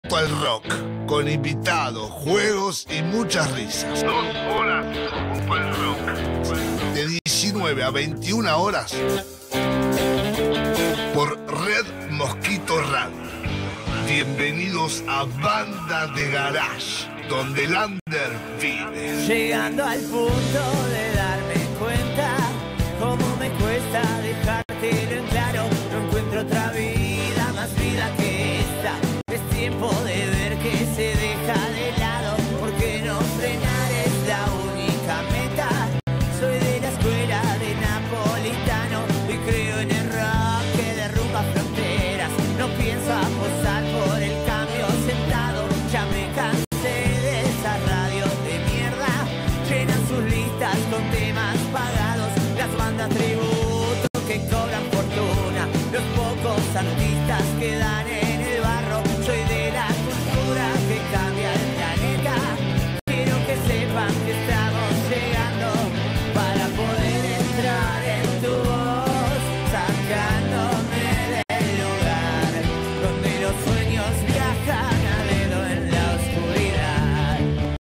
al rock, con invitados, juegos y muchas risas. 2 horas junto al rock. De 19 a 21 horas por Red Mosquito Radio. Bienvenidos a Banda de Garage, donde el under vive. Llegando al punto de darme cuenta cómo me cuesta dejártelo en claro. No encuentro otra vida, más vida que esta. Es tiempo de ver que se deja de lado, porque no frenar es la única meta. Soy de la escuela de Napolitano y creo en el rock que derrumba fronteras. No pienso apostar por el cambio sentado. Ya me cansé de esa radio de mierda. Llenan sus listas con temas pagados. Las bandas tributo que cobran fortuna. Los pocos artistas que dan en el barro. Soy de la cultura que cambia el planeta. Quiero que sepan que estamos llegando para poder entrar en tu voz, sacándome del lugar donde los sueños viajan a dedo en la oscuridad.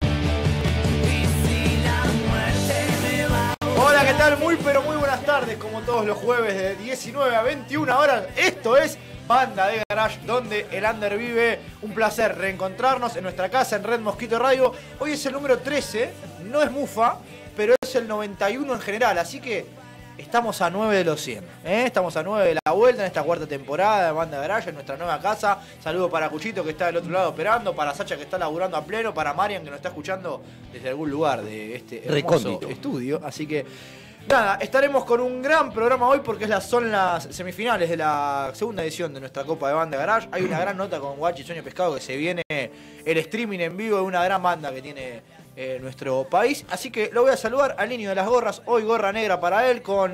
Y si la muerte me va a buscar... Hola, ¿qué tal? Muy pero muy buenas tardes, como todos los jueves de 19 a 21 horas. Esto es Banda de Garage, donde el under vive. Un placer reencontrarnos en nuestra casa en Red Mosquito Radio. Hoy es el número 13, no es Mufa, pero es el 91 en general, así que estamos a 9 de los 100. Estamos a 9 de la vuelta en esta cuarta temporada de Banda de Garage, en nuestra nueva casa. Saludo para Cuchito, que está del otro lado esperando, para Sacha, que está laburando a pleno, para Marian, que nos está escuchando desde algún lugar de este hermoso estudio. Así que nada, estaremos con un gran programa hoy porque son las semifinales de la segunda edición de nuestra Copa de Banda Garage. Hay una gran nota con Guachi Sueño Pescado, que se viene el streaming en vivo de una gran banda que tiene nuestro país. Así que lo voy a saludar al niño de las gorras. Hoy gorra negra para él con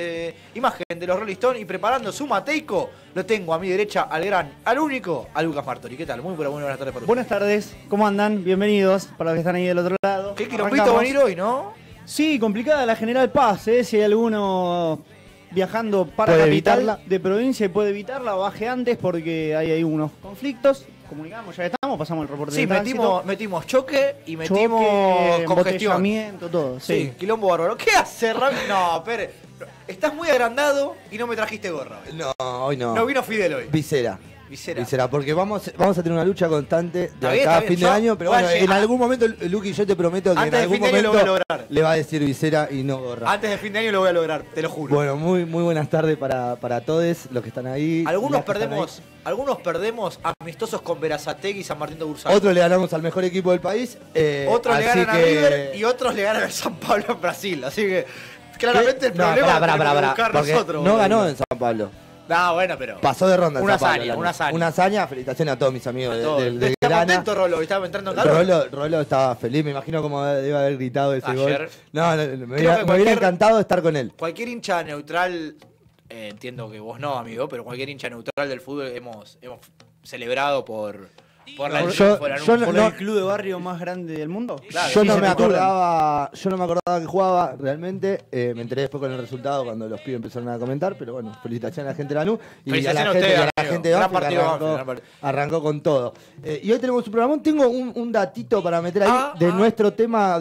imagen de los Rolling Stones, y preparando su mateico lo tengo a mi derecha al único, a Lucas Martori. ¿Qué tal? Muy buenas tardes para Buenas tardes, ¿cómo andan? Bienvenidos para los que están ahí del otro lado. Qué quilombito venir hoy, ¿no? Sí, complicada la General Paz, si hay alguno viajando para ¿Puede capital evitarla? de provincia y puede evitarla, baje antes porque hay unos conflictos. Comunicamos, ya estamos, pasamos el reporte Sí, de tránsito. metimos choque y metimos Choque, congestión. embotellamiento, todo. Sí, quilombo bárbaro. ¿Qué hace, Rami? No, Pérez, estás muy agrandado y no me trajiste gorra hoy. No, hoy no. No vino Fidel hoy. Visera. Visera. Visera, porque vamos a tener una lucha constante Está de bien, acá a está bien. fin de Yo, año, pero Guachi, bueno, en algún momento, Luqui, yo te prometo que antes en de algún fin de año lo momento voy a lograr. le va a decir visera y no gorra. Antes de fin de año lo voy a lograr, te lo juro. Bueno, muy buenas tardes para todos los que están ahí. Algunos las que están perdemos amistosos con Berazategui y San Martín de ahí. Bursaco. Otros le ganamos al mejor equipo del país. Otros le así ganan a que- River y otros le ganan a San Pablo en Brasil. Así que claramente el No, problema pará, lo tenemos que pará, buscar porque nosotros. no boludo. ganó en San Pablo. No, bueno, pero... Pasó de ronda en Una San Pablo, hazaña, Lanús. una hazaña. Una hazaña, felicitaciones a todos mis amigos del ¿Está Grana. contento, Rolo? ¿Estaba entrando en calor? Rolo estaba feliz, me imagino cómo debe haber gritado ese Ayer. gol. No, me Creo hubiera, que me hubiera cualquier- encantado estar con él. Cualquier hincha neutral, entiendo que vos no, amigo, pero cualquier hincha neutral del fútbol hemos celebrado por la Yo- por el yo anuncio. ¿Por no- el club de barrio más grande del mundo? Claro, yo sí, no se me te acordaba, que jugaba realmente. Me enteré después con el resultado cuando los pibes empezaron a comentar, pero bueno, felicitaciones a la gente de Lanús y a la Felicitaciones a gente, ustedes, y a la amigo. gente de Gran Banfield, que partido, arrancó, Banfield, gran partido. arrancó con todo. Y hoy tenemos un programón. Tengo un datito para meter ahí de nuestro tema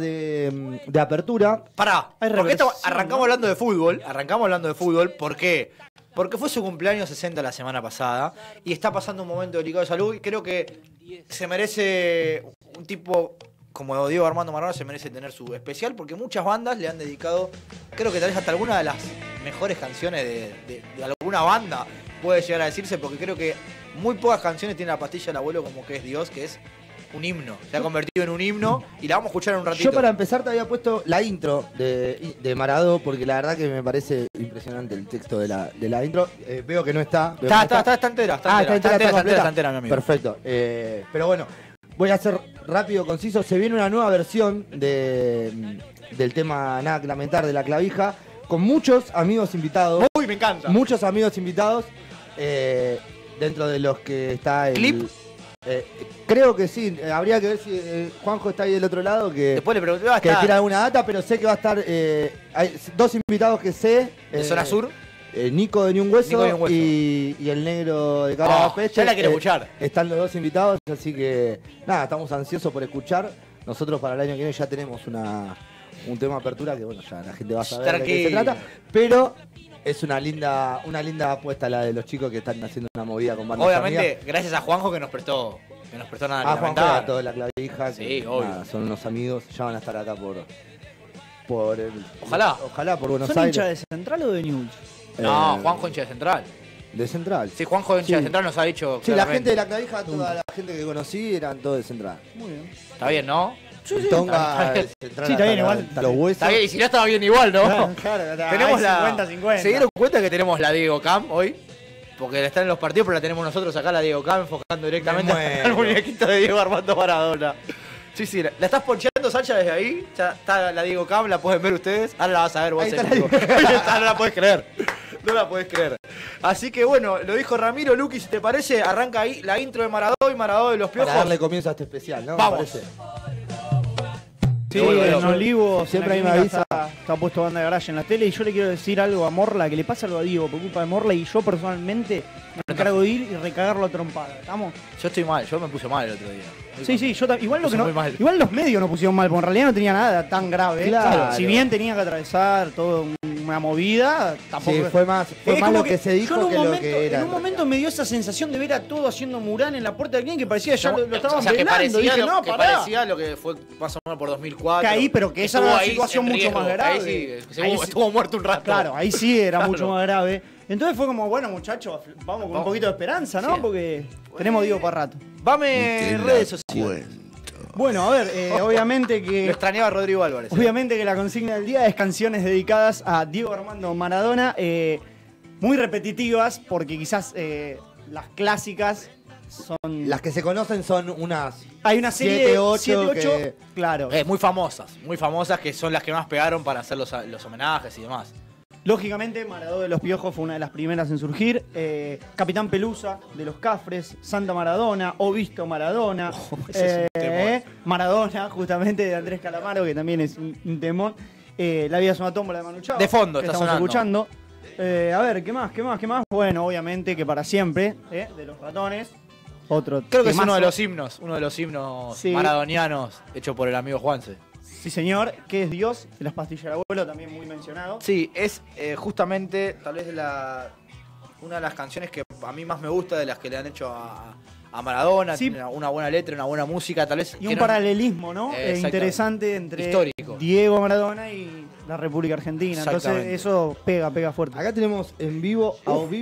de apertura. Pará, Hay porque reversión, arrancamos hablando de fútbol, ¿por qué? Porque fue su cumpleaños 60 la semana pasada y está pasando un momento delicado de salud y creo que se merece un tipo como Diego Armando Maradona, se merece tener su especial porque muchas bandas le han dedicado, creo que tal vez hasta alguna de las mejores canciones de alguna banda puede llegar a decirse, porque creo que muy pocas canciones tiene la pastilla del abuelo como que es Dios, que es un himno, se ha convertido en un himno y la vamos a escuchar en un ratito. Yo para empezar te había puesto la intro de Maradó, porque la verdad que me parece impresionante el texto de la intro. Veo que no está. Está entera, está entera, mi amigo. Perfecto. Pero bueno, voy a ser rápido, conciso. Se viene una nueva versión del tema Nada que lamentar de La Clavija, con muchos amigos invitados. Uy, me encanta. Muchos amigos invitados. Dentro de los que está el... ¿Clip? Creo que sí, habría que ver si Juanjo está ahí del otro lado, que Después le pregunté, tira alguna data, pero sé que va a estar. Hay dos invitados que sé. ¿De Zona Sur? Nico de Ni Un Hueso, Nico de Ni Un Hueso. y el negro de Cara Oh, Peste. ya la quiero escuchar. Están los dos invitados, así que nada, estamos ansiosos por escuchar. Nosotros para el año que viene ya tenemos un tema de apertura que bueno, ya la gente va a saber de qué se Tranquilo. trata. Pero es una linda apuesta la de los chicos que están haciendo una movida con bandas Obviamente, amigas. gracias a Juanjo que nos prestó nada que Ah, Juan lamentar. Gato de la Clavija, Sí, que, obvio. nada, son unos amigos, ya van a estar acá por Ojalá. por Buenos ¿Son Aires. hinchas de Central o de News? No, Juanjo hincha de Central. De Central. Sí, Juanjo hincha de Sí. Central nos ha dicho Sí, la claramente. gente de la Clavija, toda la gente que conocí eran todos de Central. Muy bien. Está bien, ¿no? El Tonga, está bien. Central Sí, está bien, hasta igual. hasta los huesos. Está bien, y si no estaba bien igual, ¿no? Claro, Tenemos la 50-50. ¿Se dieron cuenta que tenemos la Diego Cam hoy? Porque están en los partidos, pero la tenemos nosotros acá, la Diego Cam, enfocando directamente Me muero. al muñequito de Diego Armando Maradona. Sí, ¿la estás poncheando, Sacha, desde ahí? Ya está la Diego Cam, la pueden ver ustedes. Ahora la vas a ver vos Ahí en está vivo. Ahí está, no la podés creer. No la podés creer. Así que bueno, lo dijo Ramiro, Luqui, si te parece, arranca ahí la intro de Maradona y Maradona de los Piojos. Para darle comienzo a este especial, ¿no? Vamos. Me parece. Sí, Bueno, en bueno. Olivos Siempre en la ahí me clínica está puesto Banda de Garage en la tele y yo le quiero decir algo a Morla, que le pasa algo a Diego por culpa de Morla y yo personalmente me encargo de ir y recagarlo a trompada. ¿Estamos? Yo estoy mal, yo me puse mal el otro día. Sí, igual Puse muy mal. igual los medios no pusieron mal, porque en realidad no tenía nada tan grave. Claro. Si bien tenía que atravesar toda una movida, tampoco. Sí, fue más Es como lo que se dijo yo en un que lo momento, que era. En un momento me dio esa sensación de ver a todo haciendo murán en la puerta del cliente que parecía ya lo estaban o sea, que velando. parecía, Dije, no, que pará. parecía lo que fue más o menos por 2004. Que ahí, pero que esa estuvo era una ahí situación en mucho riesgo. más grave. Ahí sí, Ahí sí. estuvo muerto un rato. Claro, ahí sí era Claro. mucho más grave. Entonces fue como, bueno, muchachos, vamos con un poquito de esperanza, ¿no? Sí. Porque tenemos Diego para rato. Vame en redes sociales. Bueno, a ver, obviamente Lo que. extrañaba Rodrigo Álvarez. Obviamente que la consigna del día es canciones dedicadas a Diego Armando Maradona, muy repetitivas, porque quizás las clásicas son. Las que se conocen son unas Hay una serie 7, de 8 7, 8, que- claro. Muy famosas, que son las que más pegaron para hacer los homenajes y demás. Lógicamente, Maradona de los Piojos fue una de las primeras en surgir. Capitán Pelusa de los Cafres, Santa Maradona, O Visto Maradona. Ese es un temón. Maradona, justamente, de Andrés Calamaro, que también es un temón. La vida es una tómbola de Manu Chao, De fondo, que está estamos sonando. escuchando. A ver, ¿qué más? Bueno, obviamente que para siempre, de los ratones. Otro Creo que es temazo. uno de los himnos Sí. maradonianos hecho por el amigo Juanse. Sí, señor, que es Dios, de las pastillas del abuelo, también muy mencionado. Sí, es justamente tal vez una de las canciones que a mí más me gusta, de las que le han hecho a Maradona. Sí. Tiene una buena letra, una buena música, tal vez. Y que un no- paralelismo, ¿no? Exactamente. Interesante entre Histórico. Diego Maradona y la República Argentina. Entonces Exactamente. eso pega fuerte. Acá tenemos en vivo,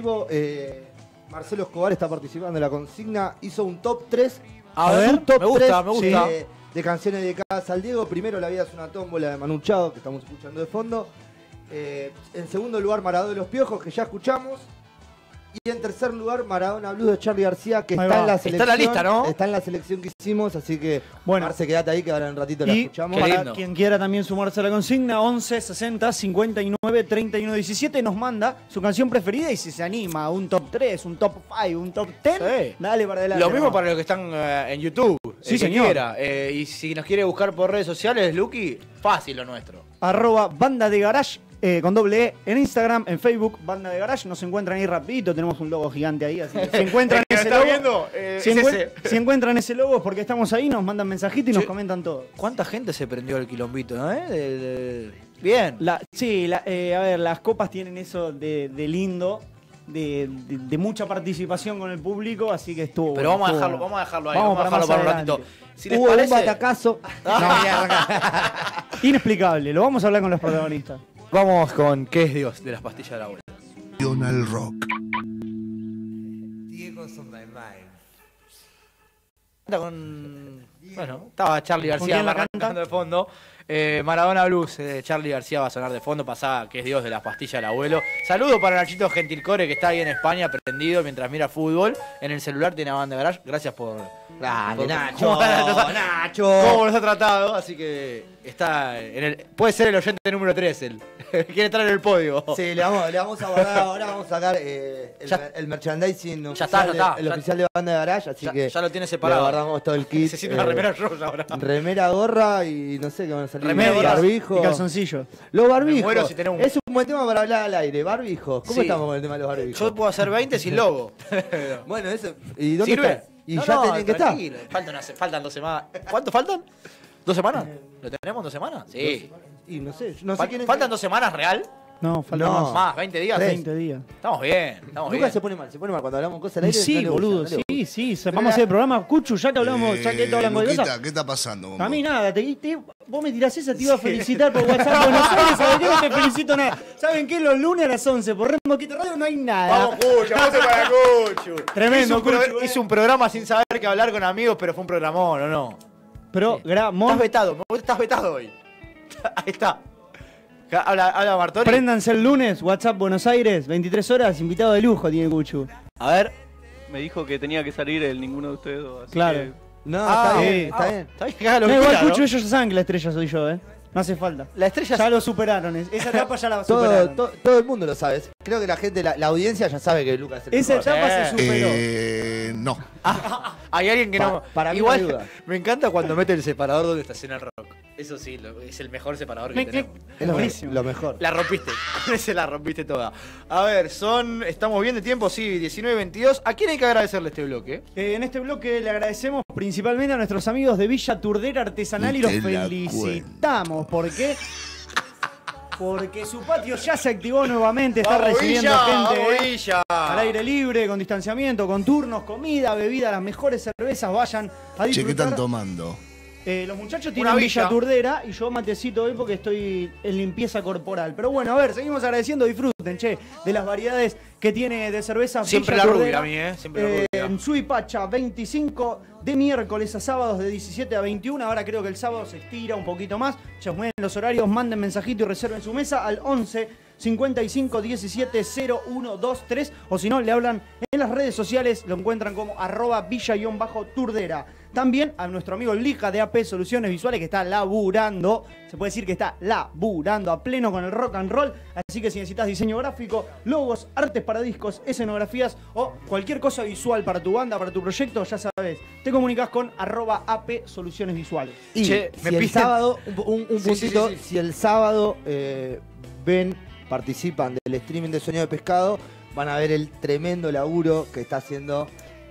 Marcelo Escobar está participando en la consigna, hizo un top 3. A ver, un top me gusta, 3 me gusta. de canciones dedicadas al Diego. Primero La vida es una tómbola de Manu Chao, que estamos escuchando de fondo. En segundo lugar, Maradona de los Piojos, que ya escuchamos. Y en tercer lugar, Maradona Blues de Charly García, que Ahí está va. en la Está en selección. la lista, ¿no? Está en la selección que hicimos, así que Bueno. Marce, quédate ahí que ahora en un ratito la Y escuchamos. Qué para lindo. quien quiera también sumarse a la consigna, 11 60 59 31 17, nos manda su canción preferida y si se anima a un top 3, un top 5, un top 10, Sí. dale para adelante. Lo mismo ¿no? para los que están en YouTube. Sí, el que señor. quiera. Y si nos quiere buscar por redes sociales, Luqui, fácil lo nuestro. @, Banda de Garage, con doble E, en Instagram, en Facebook, Banda de Garage, nos encuentran ahí rapidito, tenemos un logo gigante ahí, así que si encuentran El que ese lo está logo, viendo, si, es ese. si encuentran ese logo es porque estamos ahí, nos mandan mensajitos y nos Sí. comentan todo. ¿Cuánta gente se prendió el quilombito, no? Bien. A ver, las copas tienen eso de lindo, de mucha participación con el público, así que estuvo Pero bueno, vamos a estuvo dejarlo, bueno. vamos a dejarlo ahí, Vamos vamos a para dejarlo para un más ratito. adelante. Si les Hubo parece, un batacazo. Inexplicable, lo vamos a hablar con los protagonistas. vamos con ¿Qué es Dios? De las pastillas de la abuela. Nacional Rock. Canta con... Bueno, estaba Charly ¿Con García quién la canta? arrancando de fondo. Maradona Blues, Charly García va a sonar de fondo, pasada que es Dios de las pastillas del abuelo. Saludo para Nachito Gentilcore, que está ahí en España prendido mientras mira fútbol. En el celular tiene Banda de Garage. Gracias por... Dale, por- Nacho, cómo Nacho. nos ha tratado, así que está en el... Puede ser el oyente número 3, el quiere entrar en el podio. Sí, le vamos a guardar ahora, vamos a sacar Ya- el merchandising Ya oficial, está. el Ya- oficial de Banda de Garage, así que ya lo tiene le separado. guardamos todo el kit. Necesito una remera rosa ahora. Remera, gorra y no sé qué van a salir. Remera, gorra barbijo. Y calzoncillo. Los barbijos. Me muero si tenés un- Es un buen tema para hablar al aire. Barbijos. ¿Cómo Sí. estamos con el tema de los barbijos? Yo puedo hacer 20 sin logo. Bueno, eso. ¿Y dónde ¿Sirve? está? Y ya tienen que estar. tranquilo. Faltan 2 semanas. ¿Cuánto faltan? ¿2 semanas? ¿Lo tenemos 2 semanas? Sí. Y no sé, no sé quién es. ¿Faltan 2 semanas real? No, falta No. más. Más, 20 días. 20 días. Estamos bien, estamos Lucas bien. se pone mal cuando hablamos cosas al Y aire. sí, no le gusta, boludo, no le gusta. sí. Vamos a hacer el programa, Cuchu, ya que hablamos, ya que estamos hablando de Luquita, cosas. ¿qué está pasando? A mí nada, vos me tirás esa, te iba a felicitar por WhatsApp. Buenos Aires, ¿sabes qué? No te felicito nada. ¿Saben qué? Los lunes a las 11 por Red Mosquito Radio no hay nada. Vamos, Cucho, vamos para Cuchu. Tremendo, Cuchu, Hizo un programa sin saber qué hablar con amigos, pero fue un programón, ¿o no? Programón. Estás vetado hoy. Ahí está. Habla Martoni. Préndanse el lunes, WhatsApp Buenos Aires, 23 horas, invitado de lujo tiene Cuchu. A ver. Me dijo que tenía que salir ninguno de ustedes dos. Así Claro. que No, Ah, está bien, sí. está bien. Está bien que haga lo No, que igual quiera, Cuchu, ¿no? ellos ya saben que la estrella soy yo, No hace falta. La estrella Ya lo superaron, esa etapa ya la superaron. Todo el mundo lo sabe. Creo que la gente, la audiencia ya sabe que Lucas es el Esa mejor. etapa se superó. No. Hay alguien que no. Para mí Igual, no hay duda. me encanta cuando mete el separador donde estaciona el rock. Eso sí, es el mejor separador que tenemos. Es lo, Buenísimo. lo mejor. La rompiste. Se la rompiste toda. A ver, estamos bien de tiempo, sí, 19:22. ¿A quién hay que agradecerle este bloque? En este bloque le agradecemos principalmente a nuestros amigos de Villa Turdera Artesanal y los Te la felicitamos. ¿Por qué? Porque su patio ya se activó nuevamente, está ¡Vamos, recibiendo Villa! gente ¡Vamos, Villa! al aire libre, con distanciamiento, con turnos, comida, bebida, las mejores cervezas, vayan a Che, ¿qué disfrutar. están tomando? Los muchachos Una tienen Villa villa. Turdera y yo matecito hoy porque estoy en limpieza corporal. Pero bueno, a ver, seguimos agradeciendo, disfruten, che, de las variedades que tiene de cerveza Siempre Villa la Turdera. rubia a mí, siempre la rubia. En Suipacha, 25 de miércoles a sábados de 17 a 21. Ahora creo que el sábado se estira un poquito más. Chasmuen los horarios, manden mensajito y reserven su mesa al 11 55 17 0123. O si no, le hablan en las redes sociales, lo encuentran como @villa_turdera. También a nuestro amigo Lija de AP Soluciones Visuales, que está laburando, se puede decir que está laburando a pleno con el rock and roll. Así que si necesitas diseño gráfico, logos, artes para discos, escenografías o cualquier cosa visual para tu banda, para tu proyecto, ya sabes, te comunicas con @AP Soluciones Visuales. Y Che, me si el piden- sábado, un Sí, puntito, sí, sí. si el sábado participan del streaming de Sueño de Pescado, van a ver el tremendo laburo que está haciendo.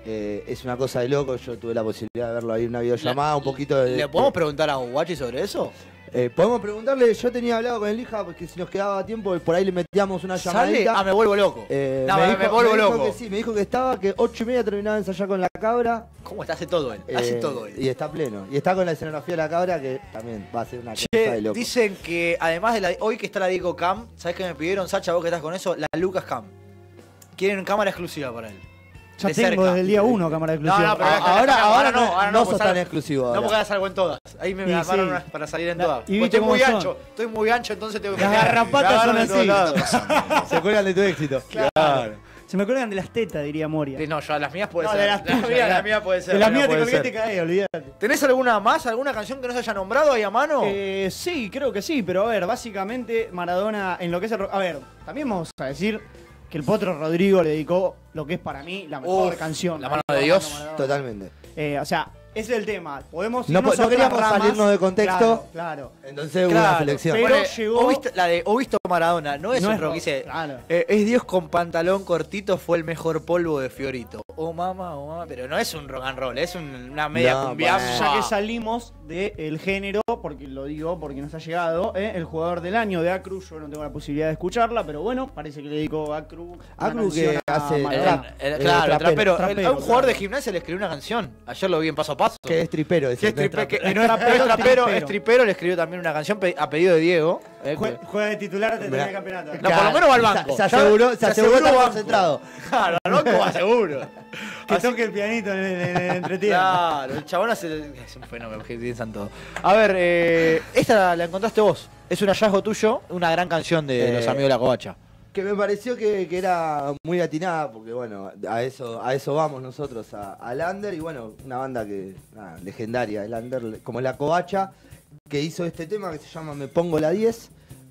Es una cosa de loco, yo tuve la posibilidad de verlo ahí en una videollamada, un poquito de... ¿Le podemos preguntar a Guachi sobre eso? podemos preguntarle, yo tenía hablado con el hija porque si nos quedaba tiempo, por ahí le metíamos una ¿Sale? llamadita. Ah, me vuelvo loco. No, me vuelvo dijo loco. que sí, me dijo que estaba, que 8:30 terminaba de ensayar con la cabra. ¿Cómo está? Hace todo él. Hace todo él. Y está pleno. Y está con la escenografía de la cabra que también va a ser una cosa Che, de loco. dicen que además de hoy que está la Diego Cam, ¿sabes qué me pidieron, Sacha, vos que estás con eso? La Lucas Cam. Quieren cámara exclusiva para él. Ya De tengo cerca. desde el día 1 cámara exclusiva. No, pero ahora no pues sos tan ahora- exclusivo. No, ahora. porque ahora salgo en todas. Ahí me Y armaron sí. unas para salir en La- todas. y Pues viste estoy muy cómo son. ancho, estoy muy ancho, entonces tengo que Las garrapatas me son agarran de todos así. lados. Se cuelgan de tu éxito. Claro. Se me cuelgan de las tetas, diría Moria. No, yo a las mías puede No, ser. de las tuyas, las mías puede ser. De las mías mías te puede colgué y ser. te caí, olvídate. ¿Tenés alguna más? ¿Alguna canción que no se haya nombrado ahí a mano? Sí, creo que sí, pero a ver, básicamente Maradona en lo que es el rock. A ver, también vamos a decir que el Potro Rodrigo le dedicó lo que es para mí la mejor Uf, canción. la mano Diego de Dios. Armando Maradona. Totalmente. O sea, ese es el tema. Podemos No irnos po- a no otras queríamos ramas. salirnos de contexto. Claro. Entonces hubo una selección. pero Bueno, llegó- ¿O visto Maradona? No es No un es rock, rock, dice. claro. Es Dios con pantalón cortito, fue el mejor polvo de Fiorito. Oh mamá, pero no es un rock and roll, es una media No, cumbia. bueno. Ya que salimos del género, porque lo digo porque nos ha llegado, el jugador del año de Acru, yo no tengo la posibilidad de escucharla, pero bueno, parece que le dedico a Acru. una Acru canción que a hace Maradona. Claro, el trapero. trapero, A un jugador claro. de gimnasia le escribió una canción. Ayer lo vi en Paso a Paso. Que es tripero. ese, Que es no es tripe- que- trapero. no es Trapero, trapero, tripero. es tripero, le escribió también una canción a pedido de Diego. Juega de titular hasta terminar el campeonato. No, por lo menos va al banco. Se aseguró, Se se aseguró estar banco. concentrado. Claro, al banco va seguro. Que toque el pianito en el entretiempo. Claro, el chabón es un fenómeno, que piensan todo. A ver, esta la encontraste vos. Es un hallazgo tuyo, una gran canción de los amigos de la Covacha. Que me pareció que era muy atinada, porque bueno, a eso vamos nosotros, a Lander, y bueno, una banda que legendaria, el Lander, como la Covacha, que hizo este tema que se llama Me Pongo la 10,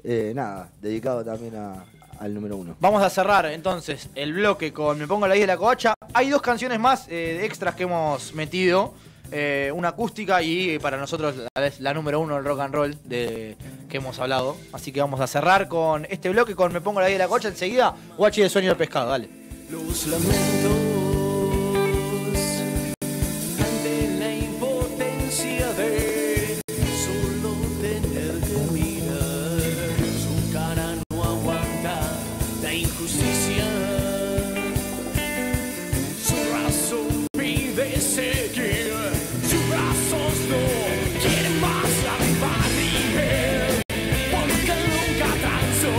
dedicado también al número 1. Vamos a cerrar entonces el bloque con Me Pongo la 10 de la Covacha. Hay dos canciones más de extras que hemos metido una acústica y para nosotros la número 1 del rock and roll que hemos hablado. Así que vamos a cerrar con este bloque con Me Pongo la Vida de la Cocha. Enseguida, Guachi de Sueño de Pescado, dale. Los lamentos ante la impotencia de solo tener que mirar. Su cara no aguanta la injusticia. Su razón pide seguir. Sus brazos no quieren más arriba nivel. Porque nunca transó.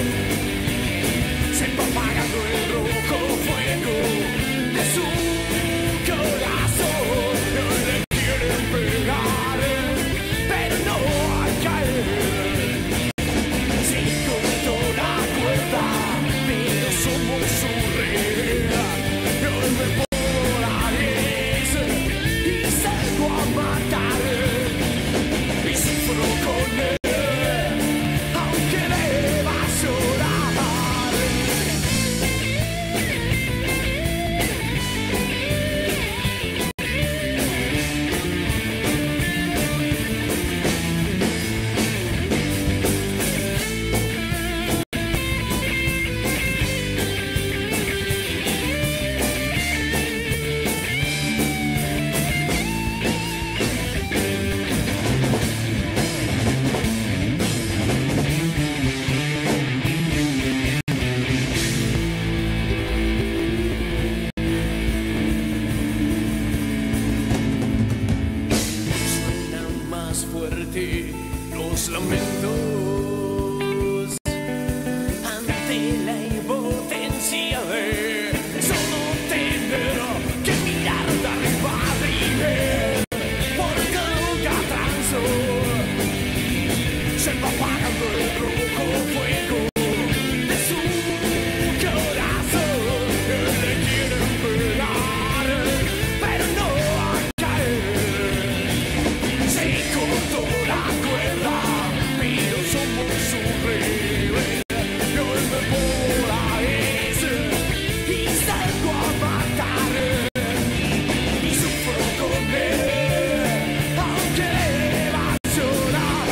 Se va apagando el rojo fuego de su corazón. No le quieren pegar, pero no a caer. Se cortó la cuerda, pero somos su rey. Yo me polares y salgo a matar. Y sufro con él, aunque deba llorar. Suenan más fuerte los lamentos ante la impotencia de solo tener que mirar de arriba arriba. Porque nunca transó. Se va apagando el rojo fuego de su corazón. Le quieren pegar, pero no a caer. Se cortó la cuerda, pero somos su rey. Yo me polares y salgo a matar. Y sufro con él, aunque deba llorar.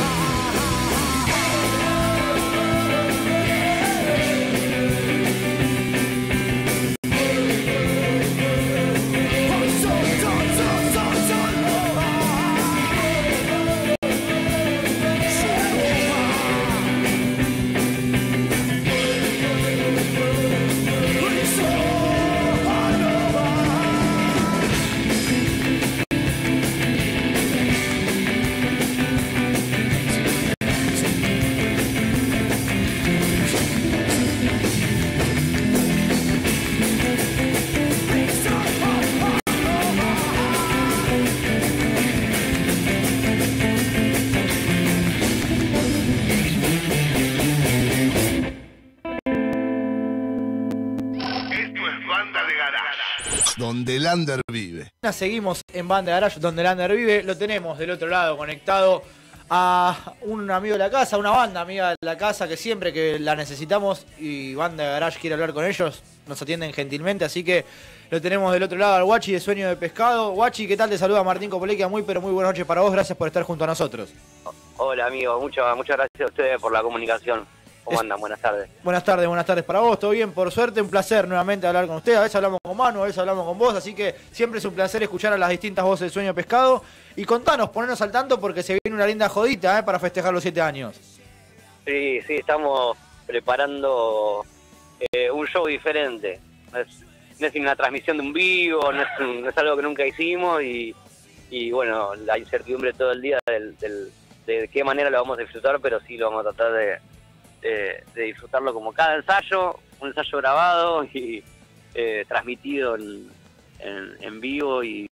Esto es Banda de Garage, donde el under vive. Seguimos en Banda de Garage, donde el under vive. Lo tenemos del otro lado conectado a un amigo de la casa, una banda amiga de la casa que siempre que la necesitamos y Banda de Garage quiere hablar con ellos, nos atienden gentilmente, así que lo tenemos del otro lado al Guachi de Sueño de Pescado. Guachi, ¿qué tal? Te saluda Martín Copolequia, muy buenas noches para vos, gracias por estar junto a nosotros. Hola amigo, muchas gracias a ustedes por la comunicación. ¿Cómo andan? Buenas tardes. Buenas tardes para vos, todo bien, por suerte, un placer nuevamente hablar con ustedes. A veces hablamos con Manu, a veces hablamos con vos, así que siempre es un placer escuchar a las distintas voces del Sueño de Pescado. Y contanos, ponernos al tanto porque se viene una linda jodita para festejar los 7 años. Sí, estamos preparando un show diferente. No es una transmisión de un vivo, no es algo que nunca hicimos y bueno, la incertidumbre todo el día de qué manera lo vamos a disfrutar, pero sí lo vamos a tratar de disfrutarlo como cada ensayo, un ensayo grabado y transmitido en vivo y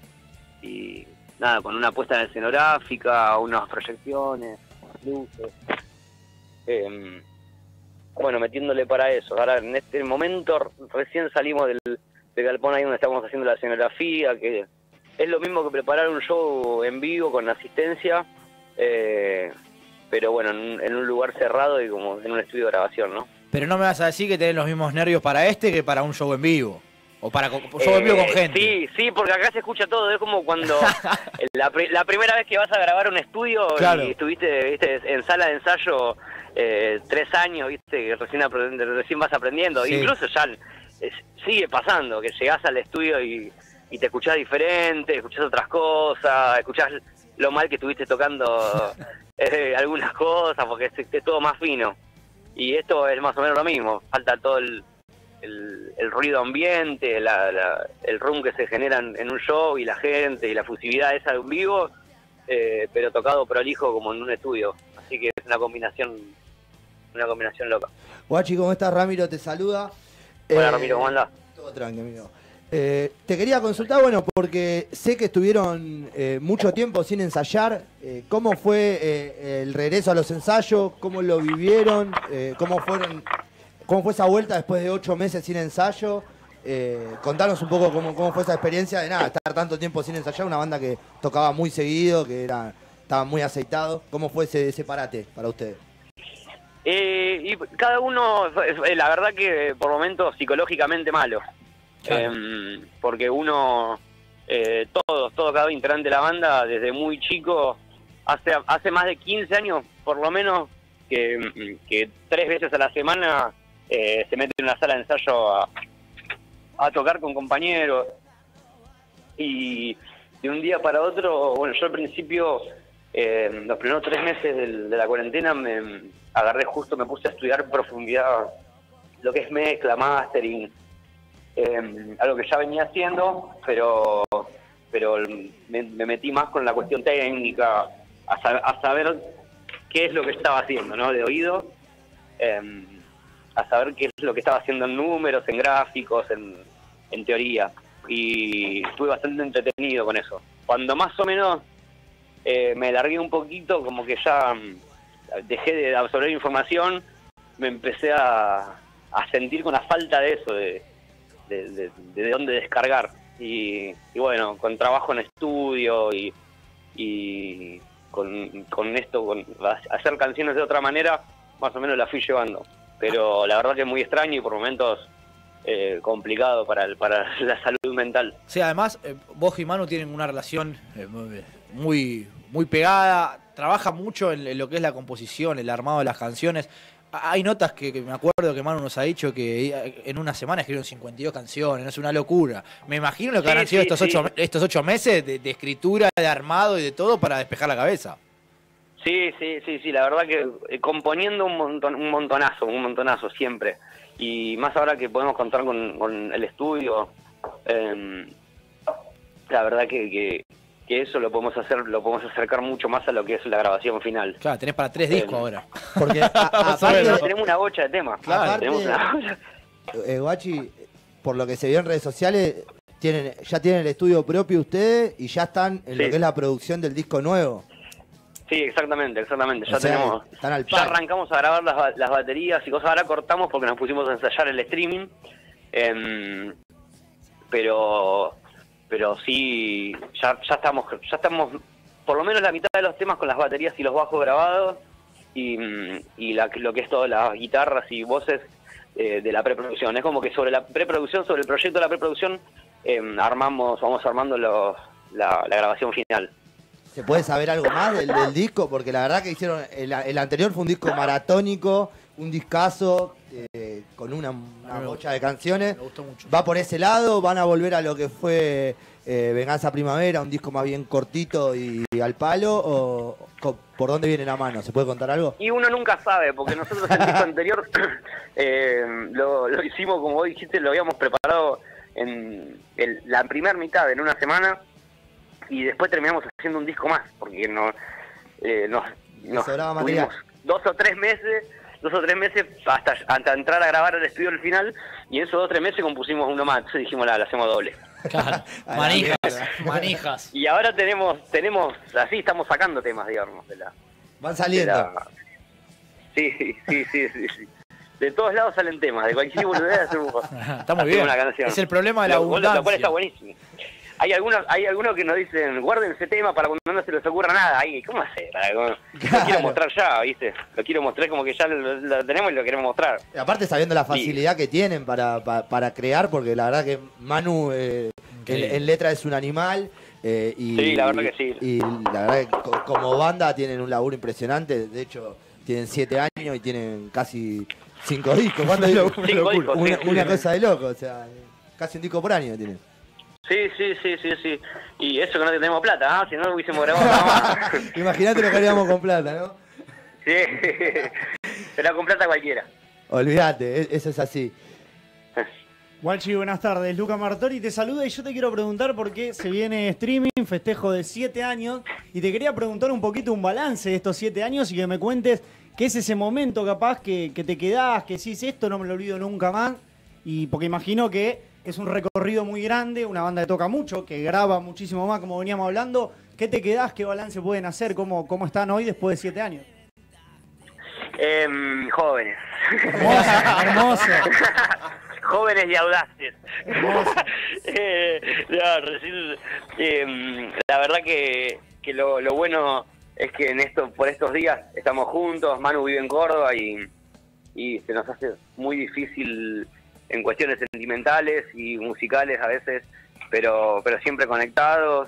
nada, con una puesta en escenográfica, unas proyecciones, luces. Bueno, metiéndole para eso. Ahora, en este momento, recién salimos del galpón ahí donde estamos haciendo la escenografía, que es lo mismo que preparar un show en vivo con asistencia, pero bueno, en un lugar cerrado y como en un estudio de grabación, ¿no? Pero no me vas a decir que tenés los mismos nervios para este que para un show en vivo. ¿O yo en vivo con gente? Sí, porque acá se escucha todo. Es como cuando la primera vez que vas a grabar un estudio y estuviste, ¿viste? En sala de ensayo 3 años, ¿viste? Que recién vas aprendiendo. Sí. Incluso ya sigue pasando que llegás al estudio y te escuchás diferente, escuchás otras cosas, escuchás lo mal que estuviste tocando algunas cosas, porque es todo más fino. Y esto es más o menos lo mismo. Falta todo el ruido ambiente, el room que se genera en un show y la gente y la fusividad esa de un vivo, pero tocado prolijo como en un estudio. Así que es una combinación loca. Guachi, ¿cómo estás? Ramiro te saluda. Hola Ramiro, ¿cómo andás? Todo tranquilo, amigo. Te quería consultar, bueno, porque sé que estuvieron mucho tiempo sin ensayar. ¿Cómo fue el regreso a los ensayos? ¿Cómo lo vivieron? ¿Cómo fue esa vuelta después de 8 meses sin ensayo? Contanos un poco cómo fue esa experiencia de estar tanto tiempo sin ensayar, una banda que tocaba muy seguido, que estaba muy aceitado. ¿Cómo fue ese parate para ustedes? Y cada uno, la verdad que por momentos psicológicamente malo. Claro. Porque uno, cada integrante de la banda, desde muy chico, hace más de 15 años, por lo menos, que 3 veces a la semana se mete en una sala de ensayo a tocar con compañeros. Y de un día para otro, bueno, yo al principio, los primeros 3 meses de la cuarentena, me puse a estudiar en profundidad lo que es mezcla, mastering, algo que ya venía haciendo, pero me metí más con la cuestión técnica, a saber qué es lo que estaba haciendo, ¿no? De oído, a saber qué es lo que estaba haciendo en números, en gráficos, en teoría. Y estuve bastante entretenido con eso. Cuando más o menos me largué un poquito, como que ya dejé de absorber información, me empecé a sentir con la falta de eso, de dónde descargar. Y bueno, con trabajo en estudio y con esto, con hacer canciones de otra manera, más o menos la fui llevando. Pero la verdad que es muy extraño y por momentos complicado para la salud mental. Sí, además, vos y Manu tienen una relación muy pegada, trabajan mucho en lo que es la composición, el armado de las canciones. Hay notas que me acuerdo que Manu nos ha dicho que en una semana escribieron 52 canciones, es una locura. Me imagino lo que habrán sido estos 8 meses de escritura, de armado y de todo para despejar la cabeza. Sí, la verdad que componiendo un montonazo siempre. Y más ahora que podemos contar con el estudio, la verdad que eso lo podemos acercar mucho más a lo que es la grabación final. Claro, tenés para 3 discos ahora. Porque tenemos una bocha de temas. Claro, tenemos una bocha. Guachi, por lo que se vio en redes sociales, ya tienen el estudio propio ustedes y ya están en lo que es la producción del disco nuevo. Sí, exactamente. Ya arrancamos a grabar las baterías y cosas. Ahora cortamos porque nos pusimos a ensayar el streaming. Pero sí, ya estamos por lo menos la mitad de los temas con las baterías y los bajos grabados y lo que es todas las guitarras y voces de la preproducción. Es como que sobre la preproducción, sobre el proyecto de la preproducción, vamos armando la grabación final. ¿Se puede saber algo más del disco? Porque la verdad que hicieron, el anterior fue un disco maratónico, un discazo, con una bocha de canciones. Me gustó mucho. ¿Va por ese lado? ¿Van a volver a lo que fue Venganza Primavera, un disco más bien cortito y al palo? ¿O por dónde viene la mano? ¿Se puede contar algo? Y uno nunca sabe, porque nosotros el disco anterior lo hicimos, como vos dijiste, lo habíamos preparado en la primera mitad, en una semana, y después terminamos haciendo un disco más, porque nos tuvimos 2 o 3 meses hasta entrar a grabar el estudio al final, y en esos 2 o 3 meses compusimos uno más. Entonces dijimos, la hacemos doble. Claro, manijas. Y ahora tenemos así estamos sacando temas, digamos. Van saliendo. Sí. De todos lados salen temas, de cualquier boludez hacemos está muy bien. una canción. Es el problema de la abundancia. Lo cual está buenísimo. hay algunos que nos dicen, guarden ese tema para cuando no se les ocurra nada. Ay, ¿cómo hacer? Lo quiero mostrar ya, ¿viste? Lo quiero mostrar como que ya lo tenemos y lo queremos mostrar. Y aparte sabiendo la facilidad que tienen para crear, porque la verdad que Manu en letra es un animal. Sí, la verdad que sí. Y la verdad que como banda tienen un laburo impresionante. De hecho, tienen 7 años y tienen casi 5 discos. ¿Cuántos discos? 5 discos, Una cosa de loco, o sea, casi un disco por año tienen. Sí. Y eso que no tenemos plata, ¿ah? Si no lo hubiésemos grabado nada más. Imagínate lo que haríamos con plata, ¿no? Sí, pero con plata cualquiera. Olvídate, eso es así. Guachi, buenas tardes. Luca Martori te saluda y yo te quiero preguntar por qué se viene streaming, festejo de 7 años. Y te quería preguntar un poquito un balance de estos 7 años y que me cuentes qué es ese momento capaz que te quedás, que decís esto no me lo olvido nunca más. Y porque imagino que es un recorrido muy grande, una banda que toca mucho, que graba muchísimo más, como veníamos hablando. ¿Qué te quedás? ¿Qué balance pueden hacer? ¿Cómo están hoy después de 7 años? Jóvenes. Hermoso. Jóvenes y audaces. La verdad que lo bueno es que por estos días estamos juntos. Manu vive en Córdoba y se nos hace muy difícil en cuestiones sentimentales y musicales a veces, pero siempre conectados,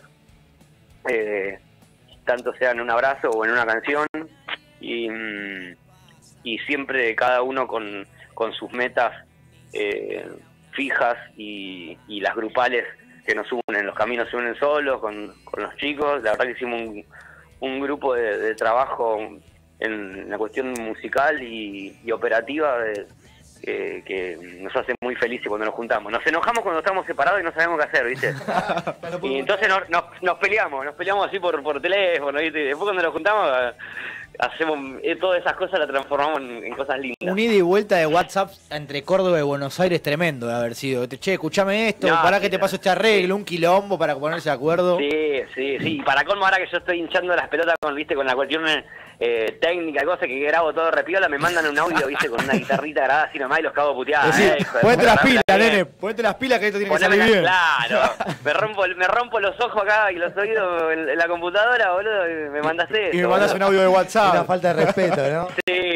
tanto sea en un abrazo o en una canción, y siempre cada uno con sus metas fijas y las grupales que nos unen. Los caminos se unen solos con los chicos. La verdad que hicimos un grupo de trabajo en la cuestión musical y operativa que nos hace muy felices cuando nos juntamos. Nos enojamos cuando estamos separados y no sabemos qué hacer, ¿viste? Y entonces nos peleamos así por teléfono, ¿viste? Y después cuando nos juntamos hacemos todas esas cosas, las transformamos en cosas lindas. Un ida y vuelta de WhatsApp entre Córdoba y Buenos Aires tremendo de haber sido. Che, escuchame esto, para que te paso este arreglo, un quilombo para ponerse de acuerdo. Sí. Para colmo, ahora que yo estoy hinchando las pelotas con la cuestión técnica, cosas que grabo todo repiola, me mandan un audio, ¿viste? Con una guitarrita grabada así nomás y los cago puteadas. Ponete las pilas, nene, ponete las pilas que esto tiene que salir bien. Claro, me rompo los ojos acá y los oídos en la computadora, boludo, y me mandas eso. Y me mandas un audio de WhatsApp. Una falta de respeto, ¿no?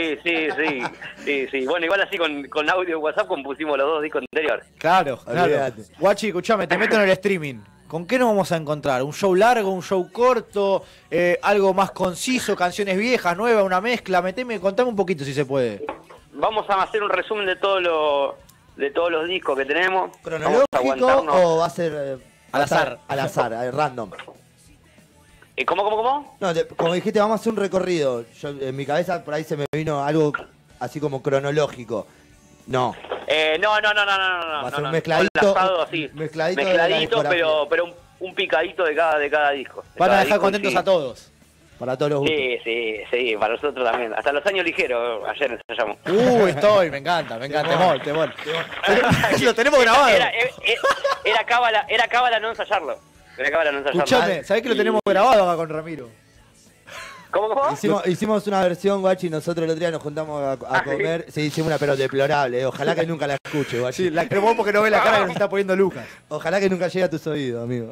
Sí. Bueno, igual así con audio de WhatsApp compusimos los 2 discos anteriores. Claro. Olvídate. Guachi, escuchame, te meto en el streaming. ¿Con qué nos vamos a encontrar? ¿Un show largo, un show corto, algo más conciso, canciones viejas, nuevas, una mezcla? Contame un poquito si se puede. Vamos a hacer un resumen de todos los discos que tenemos. ¿Cronológico o va a ser al azar? Al azar, random. ¿Cómo? No, como dijiste, vamos a hacer un recorrido. Yo, en mi cabeza por ahí se me vino algo así como cronológico. No. No. Va a ser un mezcladito. Mezcladito, pero un picadito de cada disco. Para dejar contentos a todos. Para todos los gustos. Sí, para nosotros también. Hasta los años ligeros, ayer ensayamos. Me encanta. Temón. Lo tenemos grabado. Era cábala no ensayarlo. Escuchame, ¿sabés que lo tenemos grabado acá con Ramiro? ¿Cómo? Hicimos una versión, Guachi, nosotros el otro día nos juntamos a comer. Sí, hicimos una pero deplorable. Ojalá que nunca la escuche, Guachi. Sí, la cremó porque no ve la cara que nos está poniendo Lucas. Ojalá que nunca llegue a tus oídos, amigo.